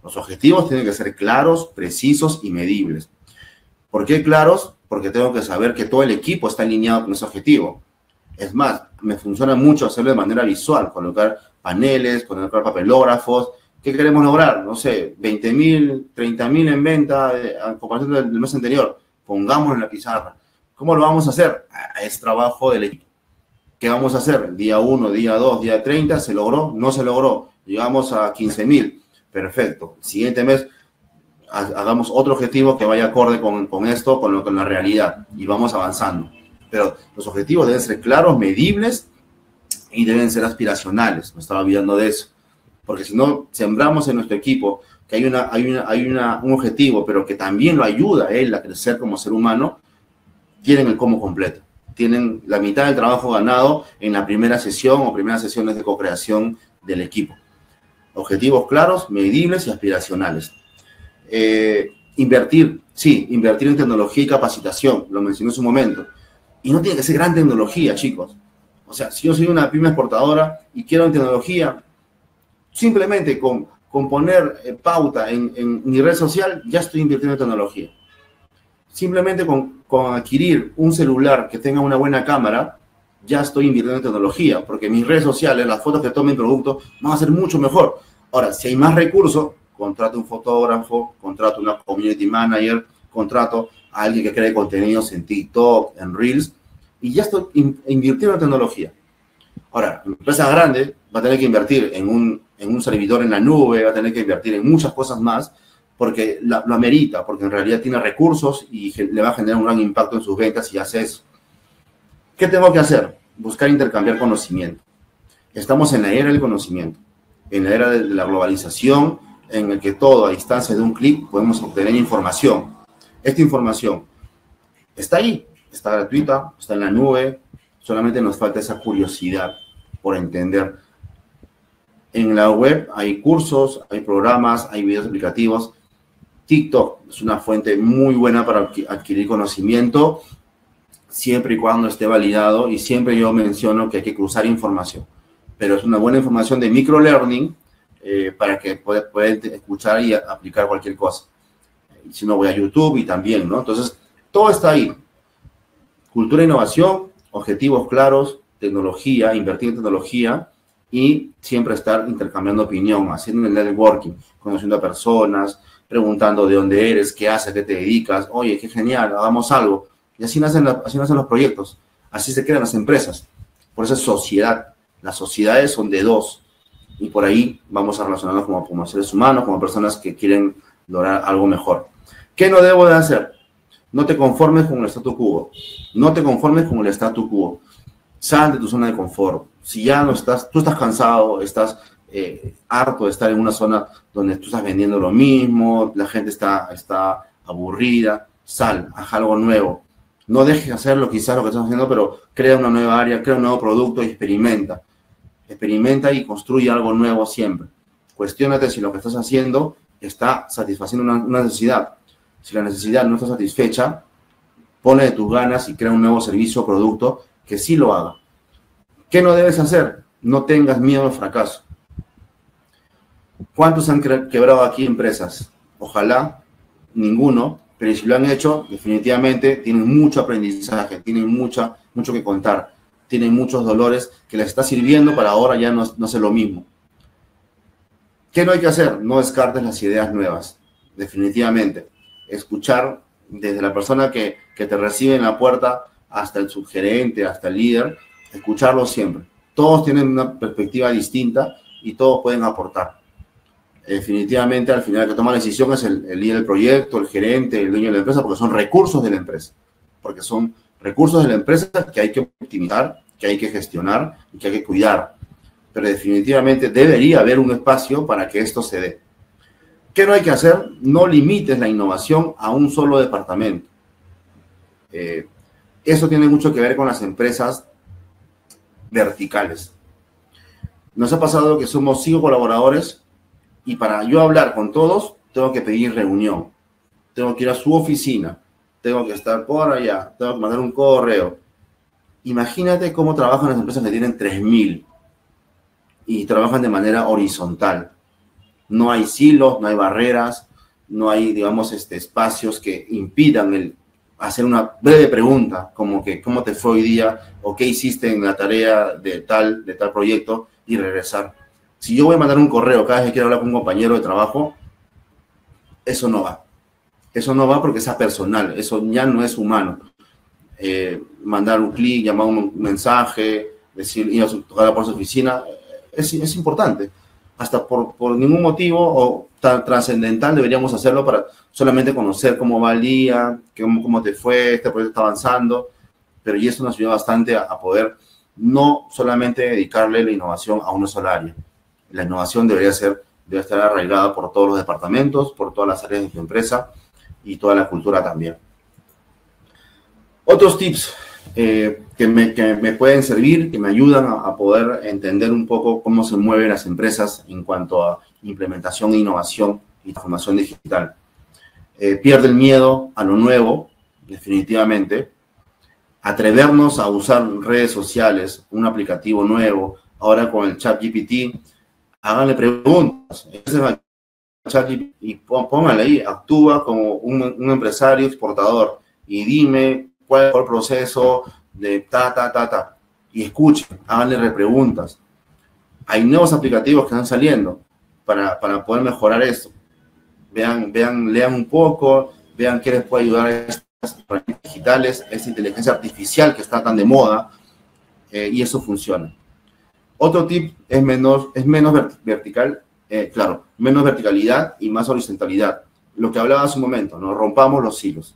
S1: Los objetivos tienen que ser claros, precisos y medibles. ¿Por qué claros? Porque tengo que saber que todo el equipo está alineado con ese objetivo. Es más, me funciona mucho hacerlo de manera visual, colocar paneles, colocar papelógrafos. ¿Qué queremos lograr? No sé, veinte mil, treinta mil en venta a comparación del, del mes anterior. Pongámoslo en la pizarra. ¿Cómo lo vamos a hacer? Es trabajo del equipo. ¿Qué vamos a hacer? Día uno, día dos, día treinta, ¿se logró? No se logró. Llegamos a quince mil. Perfecto. Siguiente mes, hagamos otro objetivo que vaya acorde con, con esto, con, lo, con la realidad. Y vamos avanzando. Pero los objetivos deben ser claros, medibles y deben ser aspiracionales. Me estaba olvidando de eso. Porque si no, sembramos en nuestro equipo que hay, una, hay, una, hay una, un objetivo, pero que también lo ayuda a él a crecer como ser humano, tienen el cómo completo. Tienen la mitad del trabajo ganado en la primera sesión o primeras sesiones de co-creación del equipo. Objetivos claros, medibles y aspiracionales. Eh, invertir, sí, invertir en tecnología y capacitación, lo mencioné en su momento. Y no tiene que ser gran tecnología, chicos. O sea, si yo soy una pyme exportadora y quiero en tecnología, simplemente con, con poner eh, pauta en, en mi red social, ya estoy invirtiendo en tecnología. Simplemente con, con adquirir un celular que tenga una buena cámara, ya estoy invirtiendo en tecnología, porque mis redes sociales, las fotos que tome mi producto, van a ser mucho mejor. Ahora, si hay más recursos, contrato un fotógrafo, contrato una community manager, contrato a alguien que cree contenidos en TikTok, en Reels, y ya estoy in, invirtiendo en tecnología. Ahora, la empresa grande va a tener que invertir en un, en un servidor en la nube, va a tener que invertir en muchas cosas más, porque la, lo amerita, porque en realidad tiene recursos y le va a generar un gran impacto en sus ventas y hace eso. ¿Qué tengo que hacer? Buscar intercambiar conocimiento. Estamos en la era del conocimiento, en la era de la globalización, en el que todo a distancia de un clic podemos obtener información. Esta información está ahí, está gratuita, está en la nube, solamente nos falta esa curiosidad por entender. En la web hay cursos, hay programas, hay videos aplicativos. TikTok es una fuente muy buena para adquirir conocimiento, siempre y cuando esté validado, y siempre yo menciono que hay que cruzar información. Pero es una buena información de microlearning eh, para que puedan pueda escuchar y aplicar cualquier cosa. Si no, voy a YouTube y también, ¿no? Entonces, todo está ahí. Cultura e innovación, objetivos claros, tecnología, invertir en tecnología y siempre estar intercambiando opinión, haciendo el networking, conociendo a personas, preguntando de dónde eres, qué haces, qué te dedicas. Oye, qué genial, hagamos algo. Y así nacen, la, así nacen los proyectos, así se crean las empresas. Por eso es sociedad. Las sociedades son de dos y por ahí vamos a relacionarnos como, como seres humanos, como personas que quieren lograr algo mejor. ¿Qué no debo de hacer? No te conformes con el statu quo. No te conformes con el statu quo. Sal de tu zona de confort. Si ya no estás, tú estás cansado, estás eh, harto de estar en una zona donde tú estás vendiendo lo mismo, la gente está, está aburrida, sal, haz algo nuevo. No dejes de hacerlo quizás lo que estás haciendo, pero crea una nueva área, crea un nuevo producto y experimenta. Experimenta y construye algo nuevo siempre. Cuestiónate si lo que estás haciendo está satisfaciendo una, una necesidad. Si la necesidad no está satisfecha, ponle de tus ganas y crea un nuevo servicio o producto que sí lo haga. ¿Qué no debes hacer? No tengas miedo al fracaso. ¿Cuántos han quebrado aquí empresas? Ojalá ninguno, pero si lo han hecho, definitivamente tienen mucho aprendizaje, tienen mucha, mucho que contar, tienen muchos dolores que les está sirviendo para ahora ya no, no hacer lo mismo. ¿Qué no hay que hacer? No descartes las ideas nuevas, definitivamente. Escuchar desde la persona que, que te recibe en la puerta hasta el subgerente, hasta el líder, escucharlo siempre. Todos tienen una perspectiva distinta y todos pueden aportar. Definitivamente, al final, el que toma la decisión es el, el líder del proyecto, el gerente, el dueño de la empresa, porque son recursos de la empresa. Porque son recursos de la empresa que hay que optimizar, que hay que gestionar y que hay que cuidar. Pero definitivamente debería haber un espacio para que esto se dé. ¿Qué no hay que hacer? No limites la innovación a un solo departamento. Eh, eso tiene mucho que ver con las empresas verticales. Nos ha pasado que somos cinco colaboradores y para yo hablar con todos tengo que pedir reunión. Tengo que ir a su oficina. Tengo que estar por allá. Tengo que mandar un correo. Imagínate cómo trabajan las empresas que tienen tres mil y trabajan de manera horizontal. No hay silos, no hay barreras, no hay, digamos, este, espacios que impidan el hacer una breve pregunta, como que ¿cómo te fue hoy día? O ¿qué hiciste en la tarea de tal, de tal proyecto? Y regresar. Si yo voy a mandar un correo cada vez que quiero hablar con un compañero de trabajo, eso no va. Eso no va porque es personal, eso ya no es humano. Eh, mandar un clic, llamar un mensaje, decir, ir a su, tocar por su oficina, es, es importante. Hasta por, por ningún motivo o tan trascendental deberíamos hacerlo para solamente conocer cómo va el día, cómo, cómo te fue, este proyecto está avanzando, pero y eso nos ayuda bastante a, a poder no solamente dedicarle la innovación a una sola área. La innovación debería ser, debe estar arraigada por todos los departamentos, por todas las áreas de tu empresa y toda la cultura también. Otros tips eh, que, me, que me pueden servir, que me ayudan a, a poder entender un poco cómo se mueven las empresas en cuanto a implementación e innovación y transformación digital. Eh, pierde el miedo a lo nuevo, definitivamente. Atrevernos a usar redes sociales, un aplicativo nuevo, ahora con el ChatGPT, háganle preguntas. Y póngale ahí, actúa como un, un empresario exportador y dime cuál es el proceso de ta, ta, ta, ta. Y escuchen, háganle repreguntas. Hay nuevos aplicativos que están saliendo para, para poder mejorar esto. Vean, vean, lean un poco, vean qué les puede ayudar a estas herramientas digitales, esta inteligencia artificial que está tan de moda, eh, y eso funciona. Otro tip es menos, es menos vert- vertical, eh, claro, menos verticalidad y más horizontalidad. Lo que hablaba hace un momento, ¿no? Rompamos los silos.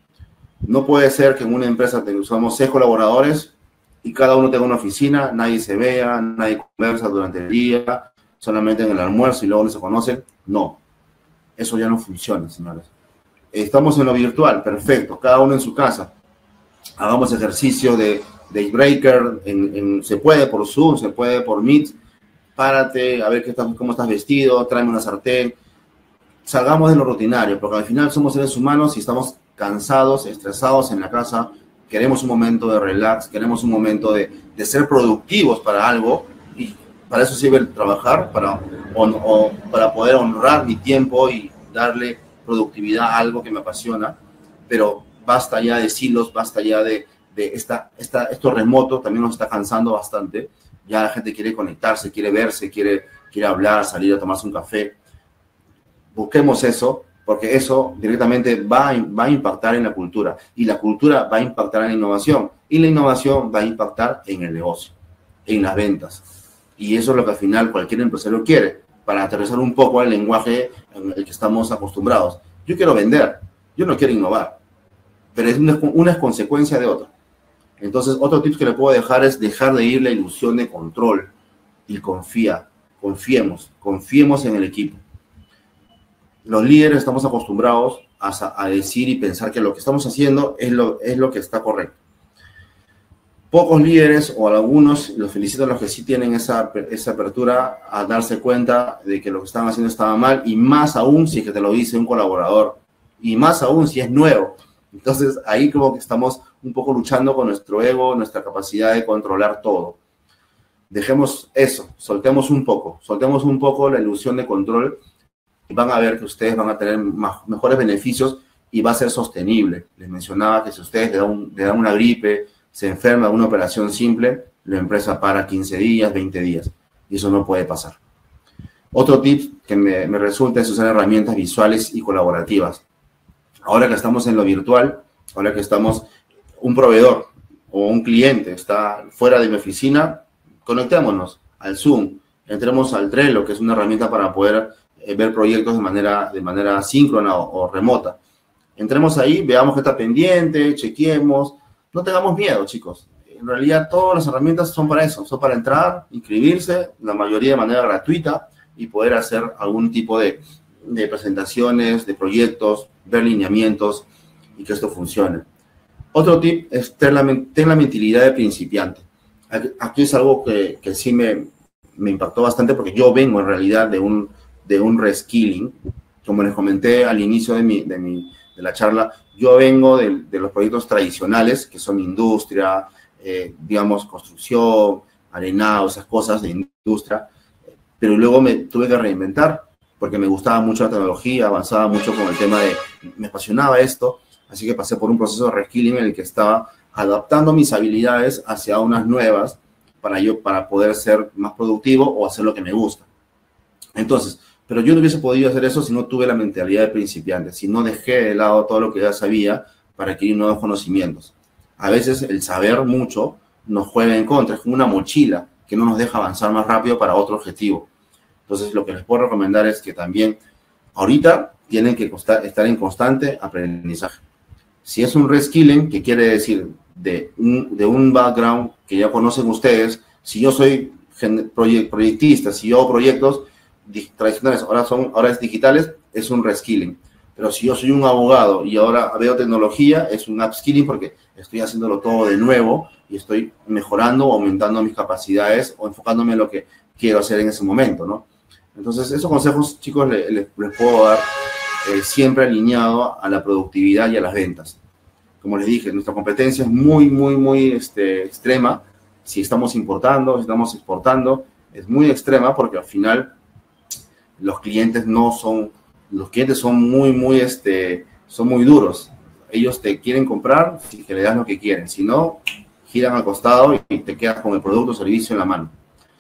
S1: No puede ser que en una empresa usamos seis colaboradores y cada uno tenga una oficina, nadie se vea, nadie conversa durante el día, solamente en el almuerzo y luego no se conocen. No, eso ya no funciona, señores. Estamos en lo virtual, perfecto, cada uno en su casa. Hagamos ejercicio de, de icebreaker, en, en, se puede por Zoom, se puede por Meet. Párate, a ver qué estás, cómo estás vestido, tráeme una sartén. Salgamos de lo rutinario, porque al final somos seres humanos y estamos cansados, estresados en la casa. Queremos un momento de relax, queremos un momento de, de ser productivos para algo, y para eso sirve el trabajar, para, o, o, para poder honrar mi tiempo y darle productividad a algo que me apasiona. Pero basta ya de silos, basta ya de, de esta, esta, esto remoto, también nos está cansando bastante. Ya la gente quiere conectarse, quiere verse, quiere, quiere hablar, salir a tomarse un café. Busquemos eso, porque eso directamente va a, va a impactar en la cultura, y la cultura va a impactar en la innovación, y la innovación va a impactar en el negocio, en las ventas. Y eso es lo que al final cualquier empresario quiere, para aterrizar un poco el lenguaje en el que estamos acostumbrados. Yo quiero vender, yo no quiero innovar, pero es una, una es consecuencia de otra. Entonces, otro tip que le puedo dejar es dejar de ir la ilusión de control y confía, confiemos, confiemos en el equipo. Los líderes estamos acostumbrados a, a decir y pensar que lo que estamos haciendo es lo, es lo que está correcto. Pocos líderes, o algunos, los felicito a los que sí tienen esa, esa apertura a darse cuenta de que lo que están haciendo estaba mal, y más aún si es que te lo dice un colaborador, y más aún si es nuevo. Entonces, ahí como que estamos un poco luchando con nuestro ego, nuestra capacidad de controlar todo. Dejemos eso, soltemos un poco, soltemos un poco la ilusión de control, y van a ver que ustedes van a tener más, mejores beneficios y va a ser sostenible. Les mencionaba que si ustedes le dan, un, le dan una gripe, se enferma de una operación simple, la empresa para quince días, veinte días, y eso no puede pasar. Otro tip que me, me resulta es usar herramientas visuales y colaborativas. Ahora que estamos en lo virtual, ahora que estamos, un proveedor o un cliente está fuera de mi oficina, conectémonos al Zoom, entremos al Trello, que es una herramienta para poder eh, ver proyectos de manera, de manera síncrona o, o remota. Entremos ahí, veamos qué está pendiente, chequeemos, no tengamos miedo, chicos. En realidad, todas las herramientas son para eso, son para entrar, inscribirse, la mayoría de manera gratuita, y poder hacer algún tipo de, de presentaciones, de proyectos, ver lineamientos y que esto funcione. Otro tip es tener la, tener la mentalidad de principiante. Aquí, aquí es algo que, que sí me, me impactó bastante, porque yo vengo en realidad de un, de un reskilling. Como les comenté al inicio de, mi, de, mi, de la charla, yo vengo de, de los proyectos tradicionales, que son industria, eh, digamos, construcción, arenado, esas cosas de industria, pero luego me tuve que reinventar porque me gustaba mucho la tecnología, avanzaba mucho con el tema de, me apasionaba esto, así que pasé por un proceso de reskilling en el que estaba adaptando mis habilidades hacia unas nuevas para yo, para poder ser más productivo o hacer lo que me gusta. Entonces, pero yo no hubiese podido hacer eso si no tuve la mentalidad de principiante, si no dejé de lado todo lo que ya sabía para adquirir nuevos conocimientos. A veces el saber mucho nos juega en contra, es como una mochila que no nos deja avanzar más rápido para otro objetivo. Entonces, lo que les puedo recomendar es que también ahorita tienen que estar en constante aprendizaje. Si es un reskilling, que quiere decir de un, de un background que ya conocen ustedes, si yo soy proyectista, si yo hago proyectos tradicionales, ahora, son, ahora es digitales, es un reskilling. Pero si yo soy un abogado y ahora veo tecnología, es un upskilling porque estoy haciéndolo todo de nuevo y estoy mejorando o aumentando mis capacidades o enfocándome en lo que quiero hacer en ese momento, ¿no? Entonces, esos consejos, chicos, les, les, les puedo dar eh, siempre alineado a la productividad y a las ventas. Como les dije, nuestra competencia es muy, muy, muy este, extrema. Si estamos importando, si estamos exportando, es muy extrema porque al final los clientes no son, los clientes son muy, muy, este, son muy duros. Ellos te quieren comprar si que le das lo que quieren. Si no, giran al costado y te quedas con el producto o servicio en la mano.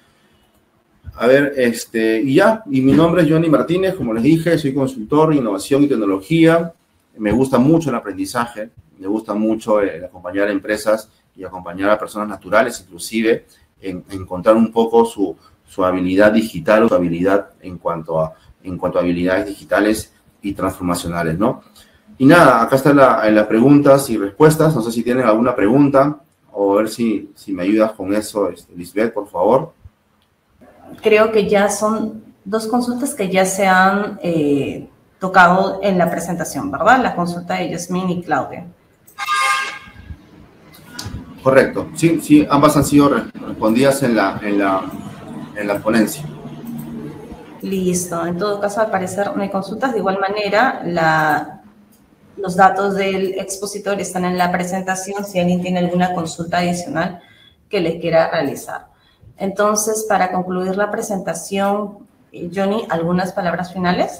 S1: A ver, este, y ya, y mi nombre es Johnny Martínez, como les dije, soy consultor de innovación y tecnología. Me gusta mucho el aprendizaje, me gusta mucho el acompañar a empresas y acompañar a personas naturales, inclusive, en, en encontrar un poco su, su habilidad digital o su habilidad en cuanto a, en cuanto a habilidades digitales y transformacionales, ¿no? Y nada, acá están la, las preguntas y respuestas. No sé si tienen alguna pregunta o a ver si, si me ayudas con eso, este, Lisbeth, por favor.
S2: Creo que ya son dos consultas que ya se han eh, tocado en la presentación, ¿verdad? La consulta de Yasmín y Claudia.
S1: Correcto. Sí, sí, ambas han sido respondidas en la, en la, en la ponencia.
S2: Listo. En todo caso, al parecer no hay consultas. De igual manera, la, los datos del expositor están en la presentación si alguien tiene alguna consulta adicional que les quiera realizar. Entonces, para concluir la presentación, Johnny, ¿algunas palabras finales?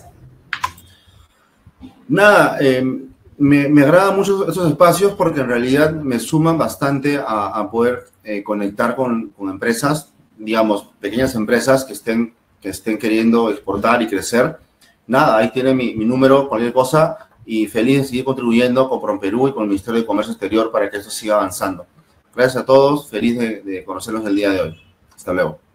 S1: Nada, eh, me, me agradan mucho esos espacios porque en realidad me suman bastante a, a poder eh, conectar con, con empresas, digamos, pequeñas empresas que estén, que estén queriendo exportar y crecer. Nada, ahí tiene mi, mi número, cualquier cosa, y feliz de seguir contribuyendo con PROMPERÚ y con el Ministerio de Comercio Exterior para que esto siga avanzando. Gracias a todos, feliz de, de conocerlos el día de hoy. Hasta luego.